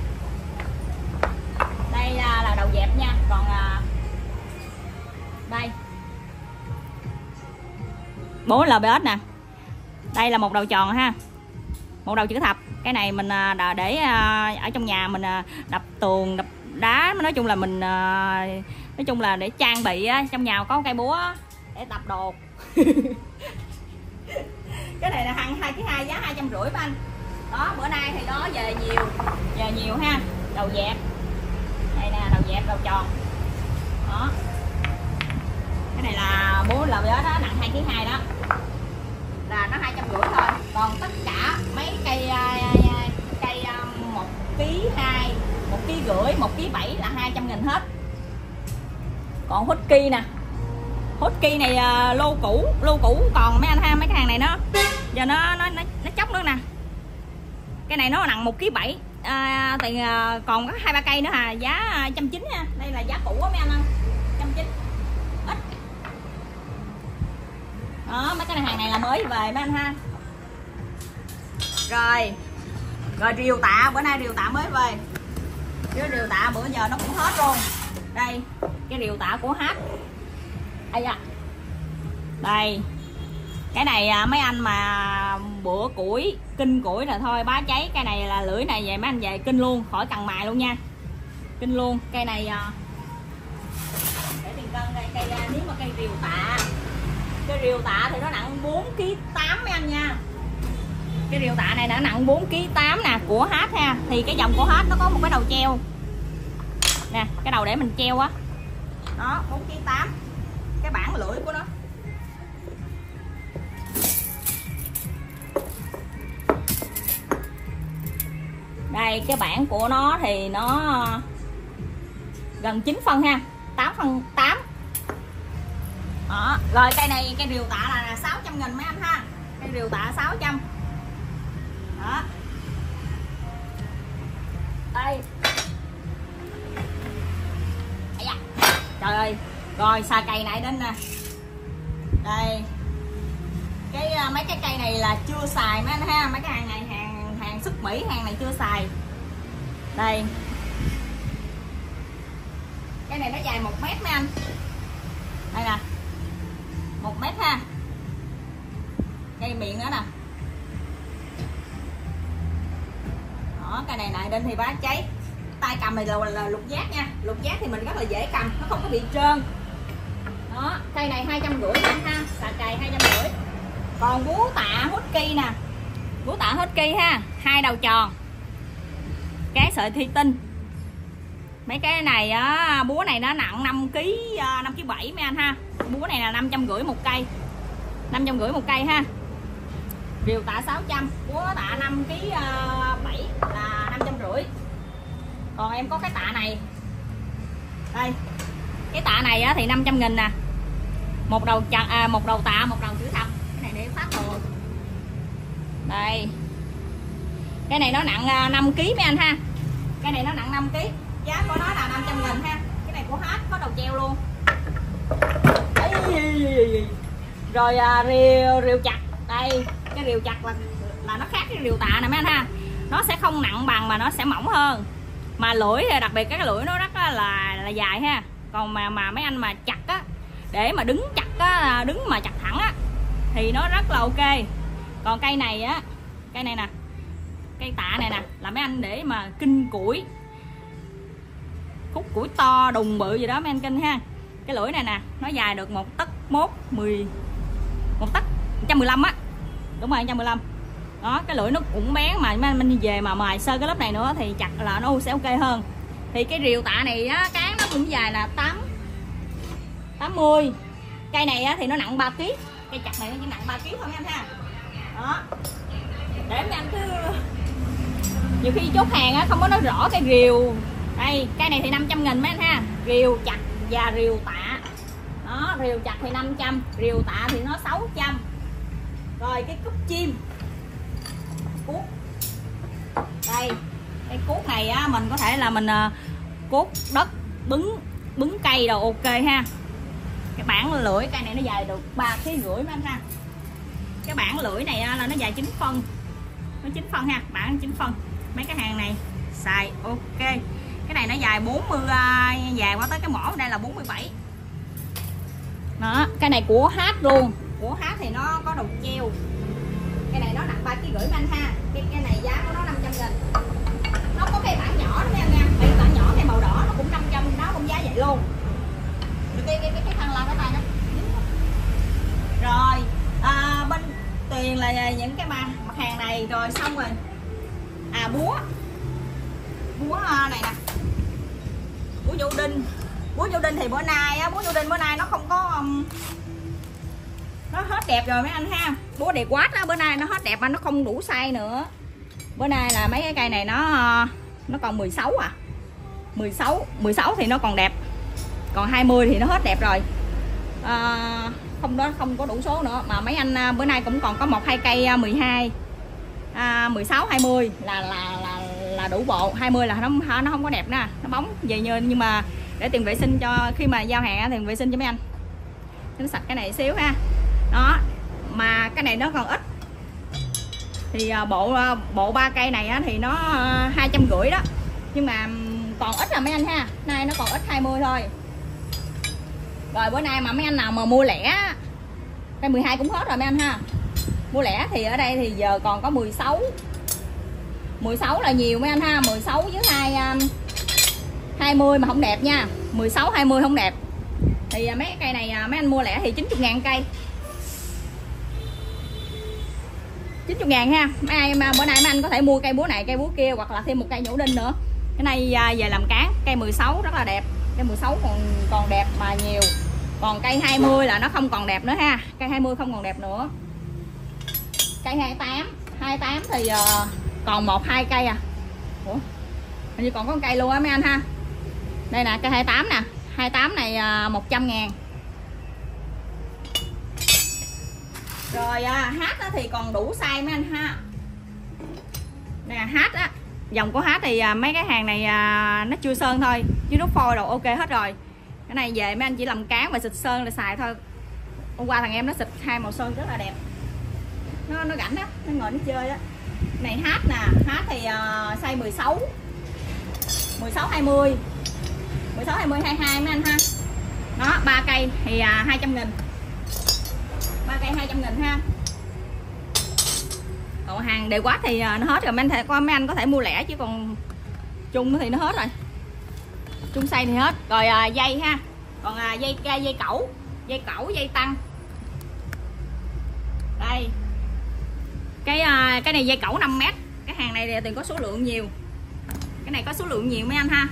Đây là đầu dẹp nha, còn đây 4 lbs nè. Đây là một đầu tròn ha, một đầu chữ thập. Cái này mình để ở trong nhà mình đập tường, đập đá, nói chung là mình nói chung là để trang bị trong nhà có cây búa để tập đồ. Cái này là hàng 2,2 kg giá 250 mấy anh. Đó bữa nay thì đó về nhiều ha. Đầu dẹp đây nè, đầu dẹp đầu tròn đó. Cái này là 4 lbs đó, nặng 2,2 kg đó là nó 250 thôi. Còn tất cả mấy cây 1,2 kg, 1,5 kg, 1,7 kg là 200.000 hết. Còn hút ki nè, hút ki này lô cũ còn mấy anh ha. Mấy cái hàng này nó giờ nó chóc nữa nè. Cái này nó nặng 1,7 kg. Thì còn có 2-3 cây nữa hà, giá 190 nha. Đây là giá cũ á mấy anh ơi, 190 ít. Đó mấy cái hàng này là mới về mấy anh ha. Rồi rìu tạ, bữa nay rìu tạ mới về. Chứ rìu tạ bữa giờ nó cũng hết luôn. Đây cái rìu tạ của H. Đây cái này mấy anh mà bữa củi kinh củi rồi thôi bá cháy, cái này là lưỡi này về mấy anh về kinh luôn, khỏi cần mài luôn nha, kinh luôn. Cây này để tiền cân đây. Cây nếu mà cây rìu tạ, cái rìu tạ thì nó nặng 4,8 kg mấy anh nha. Cái rìu tạ này nó nặng 4,8 kg nè, của H ha. Thì cái dòng của H nó có một cái đầu treo nè, cái đầu để mình treo á đó, 4,8 kg. Cái bản lưỡi của nó đây, cái bản của nó thì nó gần 9 phân ha, 8 phân 8 đó. Rồi cây này, cây rìu tạ là 600.000 mấy anh ha. Cây rìu tạ 600 đó. Đây trời ơi. Rồi xà cày này đến nè. Đây mấy cái cây này là chưa xài mấy anh ha. Mấy cái hàng này hàng xuất Mỹ, hàng này chưa xài. Đây cái này nó dài 1 mét mấy anh. Đây nè, 1 mét ha. Cây miệng nữa nè. Đó, cây này lại đến thì bá cháy. Tay cầm này là lục giác nha. Lục giác thì mình rất là dễ cầm, nó không có bị trơn. Đó, cây này 250 anh ha, xà cày 250. Còn búa tạ hút ki nè. Búa tạ hút ki ha, 2 đầu tròn. Cái sợi thủy tinh. Mấy cái này á, búa này nó nặng 5 kg, 5,7 kg mấy anh ha. Búa này là 550 một cây. 550 một cây ha. Rìu tạ 600, búa tạ 5 kg 7 là 550. Còn em có cái tạ này. Đây. Cái tạ này á thì 500.000 nè. Một đầu tạ, một đầu chữ thập. Cái này để phát đồ. Đây. Cái này nó nặng 5 kg mấy anh ha. Cái này nó nặng 5 kg. Giá của nó là 500.000 ha. Cái này của H có đầu treo luôn. Rồi rìu chặt. Đây, cái rìu chặt là nó khác cái rìu tạ nè mấy anh ha. Nó sẽ không nặng bằng mà nó sẽ mỏng hơn. Mà lưỡi đặc biệt cái lưỡi nó rất là dài ha. Còn mà mấy anh mà chặt á, để mà đứng chặt á, đứng mà chặt thẳng á thì nó rất là ok. Còn cây này á, cây này nè, cây tạ này nè là mấy anh để mà kinh củi, khúc củi to đùng bự gì đó mấy anh kinh ha. Cái lưỡi này nè nó dài được 1 tấc 1 tấc 115 á, đúng rồi 115 đó. Cái lưỡi nó cũng bén, mà mình về mà mài sơ cái lớp này nữa thì chặt là nó sẽ ok hơn. Thì cái rìu tạ này á, cán nó cũng dài là 80. Cây này á, thì nó nặng 3 kg. Cây chặt này nó chỉ nặng 3 kg thôi mấy anh ha. Đó, để mấy anh cứ nhiều khi chốt hàng á không có nói rõ cái rìu. Đây, cây này thì 500.000 mấy anh ha. Rìu chặt và rìu tạ. Đó, rìu chặt thì 500, rìu tạ thì nó 600. Rồi cái cúc chim, cuốc đây, cái cuốc này á mình có thể là mình cuốc đất, bứng cây đồ ok ha. Cái bản lưỡi cây này nó dài được 3,5 kg mấy anh ha. Cái bản lưỡi này là nó dài 9 phân, nó 9 phân ha, bản 9 phân. Mấy cái hàng này xài ok. Cái này nó dài 40, dài qua tới cái mỏ đây là 47. Đó, cái này của Hát luôn, của Hát thì nó có đầu treo. Cái này nó nặng 3,5 kg mấy anh ha. Cái này giá của nó 500.000. Nó có cây bản nhỏ đó mấy anh nha, cây bản nhỏ cây màu đỏ nó cũng 500, nó cũng giá vậy luôn. Cái thằng la cái tay đó. Rồi bên Tuyền là những cái mặt hàng này rồi xong rồi. Búa này nè, búa vô đinh. Búa vô đinh thì bữa nay á, búa vô đinh bữa nay nó không có nó hết đẹp rồi mấy anh ha. Búa đẹp quá á, bữa nay nó hết đẹp mà nó không đủ size nữa. Bữa nay là mấy cái cây này nó còn 16 à. 16 thì nó còn đẹp. Còn 20 thì nó hết đẹp rồi. Không có đủ số nữa. Mà mấy anh bữa nay cũng còn có 1-2 cây 12, 16, 20 là đủ bộ. 20 là nó không có đẹp nè, nó bóng vậy nhưng mà để tiền vệ sinh cho khi mà giao hàng thì vệ sinh cho mấy anh. Nó sạch cái này xíu ha. Đó, mà cái này nó còn ít. Thì bộ 3 cây này á, thì nó 250 đó. Nhưng mà còn ít là mấy anh ha. Nay nó còn ít 20 thôi. Rồi bữa nay mà mấy anh nào mà mua lẻ, cây 12 cũng hết rồi mấy anh ha. Mua lẻ thì ở đây thì giờ còn có 16. 16 là nhiều mấy anh ha. 16 với 20 mà không đẹp nha. 16 20 không đẹp. Thì mấy cái cây này mấy anh mua lẻ thì 90.000 cây. 90.000 ha. Mấy ai mà bữa nay mấy anh có thể mua cây búa này, cây búa kia hoặc là thêm một cây nhổ đinh nữa. Cái này về làm cán. Cây 16 rất là đẹp. Cây 16 còn đẹp mà nhiều. Còn cây 20 là nó không còn đẹp nữa ha. Cây 20 không còn đẹp nữa. Cây 28 thì còn 1-2 cây à. Ủa, hình như còn có một cây luôn á mấy anh ha. Đây nè, cây 28 nè. 28 này 100.000. Rồi Hát thì còn đủ size mấy anh ha. Nè Hát á, dòng của Hát thì mấy cái hàng này nó chưa sơn thôi, chứ nút phôi đồ ok hết rồi. Cái này về mấy anh chỉ làm cán và xịt sơn là xài thôi. Hôm qua thằng em nó xịt 2 màu sơn rất là đẹp. Nó rảnh á, nó ngồi nó chơi á. Này Hát nè, Hát thì size 16 20 22 mấy anh ha. Đó, 3 cây thì 200.000. 3 cây 200.000 ha. Còn hàng đều quá thì nó hết rồi mấy anh có thể mua lẻ, chứ còn chung thì nó hết rồi. Chung size thì hết. Rồi dây ha. Còn dây cẩu, dây tăng. Đây. Cái này dây cẩu 5m. Cái hàng này thì Tuyền có số lượng nhiều. Cái này có số lượng nhiều mấy anh ha.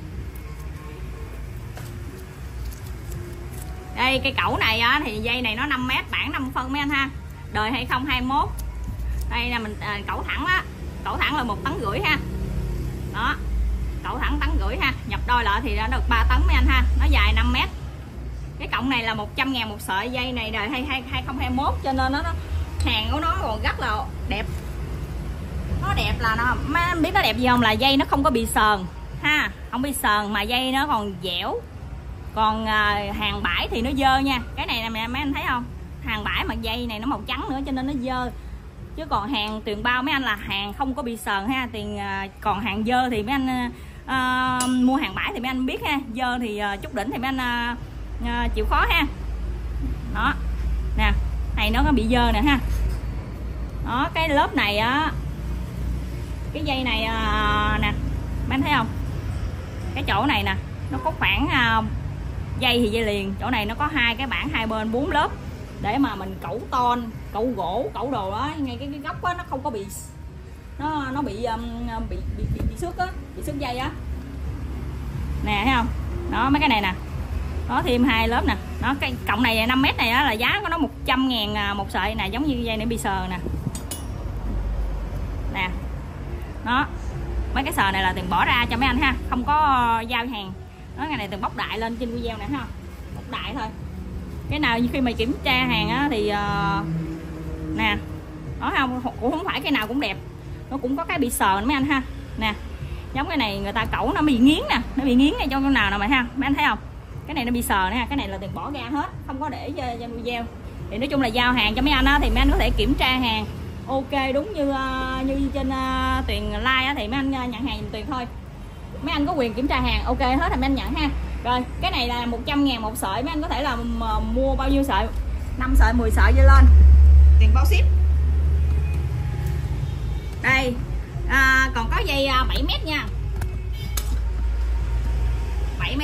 Đây cây cẩu này á, thì dây này nó 5m, bản 5 phân mấy anh ha. Đời 2021. Đây là mình cẩu thẳng á. Cẩu thẳng là 1,5 tấn ha. Đó. Cẩu thẳng 1,5 tấn ha. Nhập đôi lại thì nó được 3 tấn mấy anh ha. Nó dài 5m. Cái cọng này là 100.000 một sợi. Dây này đời 2021 cho nên nó hàng của nó còn rất là đẹp. Nó đẹp là mấy anh biết nó đẹp gì không, là dây nó không có bị sờn ha, không bị sờn mà dây nó còn dẻo. Còn hàng bãi thì nó dơ nha. Cái này nè mấy anh thấy không, hàng bãi mà dây này nó màu trắng nữa cho nên nó dơ. Chứ còn hàng Tuyền bao mấy anh là hàng không có bị sờn ha. Còn hàng dơ thì mấy anh mua hàng bãi thì mấy anh biết ha, dơ thì chút đỉnh thì mấy anh chịu khó ha. Đó nè, này nó có bị dơ nè ha. Đó, cái lớp này á, cái dây này nè mấy anh thấy không, cái chỗ này nè nó có khoảng dây thì dây liền, chỗ này nó có hai cái bảng hai bên 4 lớp để mà mình cẩu ton, cẩu gỗ, cẩu đồ đó, ngay cái góc á nó không có bị nó bị xước á, bị xước dây á nè, thấy không. Đó mấy cái này nè, có thêm 2 lớp nè. Đó, cái cộng này 5m này á, là giá của nó 100.000 một sợi nè, giống như dây này bị sờ nè. Nè. Đó. Mấy cái sờ này là tiền bỏ ra cho mấy anh ha, không có giao hàng. Đó, ngày này tiền bóc đại lên trên video nè ha. Bóc đại thôi. Cái nào khi mà kiểm tra hàng á thì nè. Đó không, cũng không phải cái nào cũng đẹp. Nó cũng có cái bị sờ mấy anh ha. Nè. Giống cái này người ta cẩu nó bị nghiến nè, nó bị nghiến ngay trong cái nào nè mày ha. Mấy anh thấy không? Cái này nó bị sờ nè ha, cái này là tiền bỏ ra hết, không có để cho video. Thì nói chung là giao hàng cho mấy anh á thì mấy anh có thể kiểm tra hàng ok đúng như trên Tuyền like á, thì mấy anh nhận hàng giùm Tuyền thôi. Mấy anh có quyền kiểm tra hàng ok hết thì mấy anh nhận ha. Rồi cái này là 100.000 một sợi, mấy anh có thể là mua bao nhiêu sợi, 5 sợi 10 sợi vô lên, tiền bao ship. Đây còn có dây 7m nha, 7m.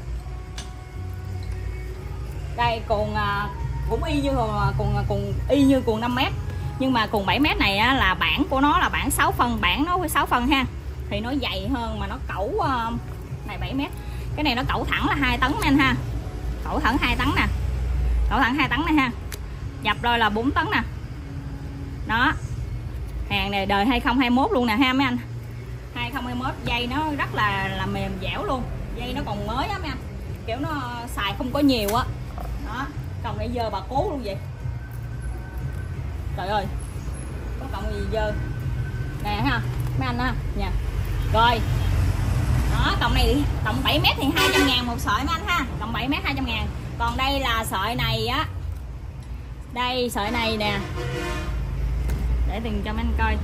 Đây cuồng cũng y như cuồng y như cuồng 5m, nhưng mà cuồng 7m này á, là bản của nó là bản 6 phân, bản nó với 6 phân ha, thì nó dày hơn mà nó cẩu này 7m. Cái này nó cẩu thẳng là 2 tấn anh ha, cẩu thẳng 2 tấn nè, cẩu thẳng 2 tấn này ha, dập đôi là 4 tấn nè. Đó, hàng này đời 2021 luôn nè ha mấy anh, 2021. Dây nó rất là mềm dẻo luôn, dây nó còn mới á mấy anh, kiểu nó xài không có nhiều á. Đó, còn bây giờ bà cố luôn vậy, trời ơi có cộng gì dơ nè ha mấy anh ha nha. Rồi đó, cộng này cộng 7m thì 200.000 một sợi mấy anh ha, cộng 7m 200.000. Còn đây là sợi này á, đây sợi này nè, để tiền cho mấy anh coi.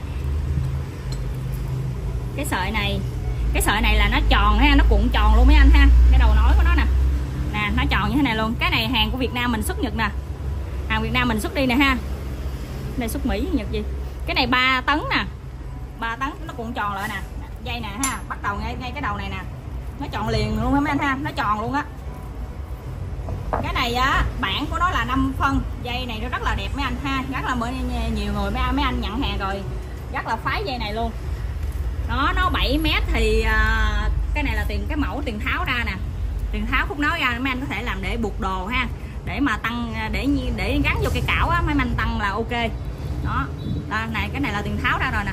Cái sợi này là nó tròn ha, nó cuộn tròn luôn mấy anh ha, cái đầu nối của nó nè, nè nó tròn như thế này luôn. Cái này hàng của Việt Nam mình xuất Nhật nè, hàng Việt Nam mình xuất đi nè ha, đây xuất Mỹ Nhật gì. Cái này 3 tấn nè, 3 tấn, nó cuộn tròn lại nè, dây nè ha, bắt đầu ngay cái đầu này nè, nó tròn liền luôn mấy anh ha, nó tròn luôn á. Cái này á, bản của nó là 5 phân, dây này nó rất là đẹp mấy anh ha, rất là nhiều người mấy anh nhận hàng rồi rất là phái dây này luôn. Đó, nó 7m thì cái này là cái mẫu tiền tháo ra nè, tiền tháo khúc nối ra mấy anh có thể làm để buộc đồ ha, để mà tăng để gắn vô cây cảo á, mấy anh tăng là ok. Đó, này cái này là tiền tháo ra rồi nè,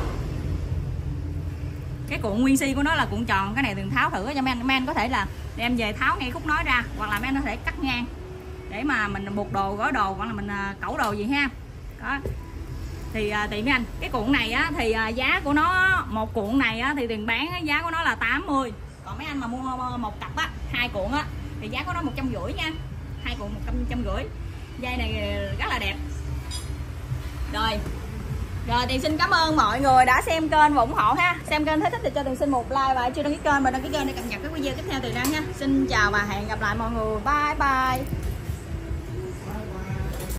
cái cuộn nguyên si của nó là cuộn tròn, cái này tiền tháo thử cho mấy anh có thể là đem về tháo ngay khúc nối ra, hoặc là mấy anh có thể cắt ngang để mà mình buộc đồ, gói đồ, hoặc là mình cẩu đồ gì ha. Đó thì mấy anh, cái cuộn này á thì giá của nó, một cuộn này á thì tiền bán á, giá của nó là 80. Còn mấy anh mà mua một cặp á, 2 cuộn á thì giá của nó 150 nha, 2 cuộn 150. Dây này rất là đẹp. Rồi Tiền xin cảm ơn mọi người đã xem kênh và ủng hộ ha. Xem kênh thấy thích thì cho Tiền xin một like, và chưa đăng ký kênh mình đăng ký kênh để cập nhật các video tiếp theo Tiền đăng nha. Xin chào và hẹn gặp lại mọi người, bye bye.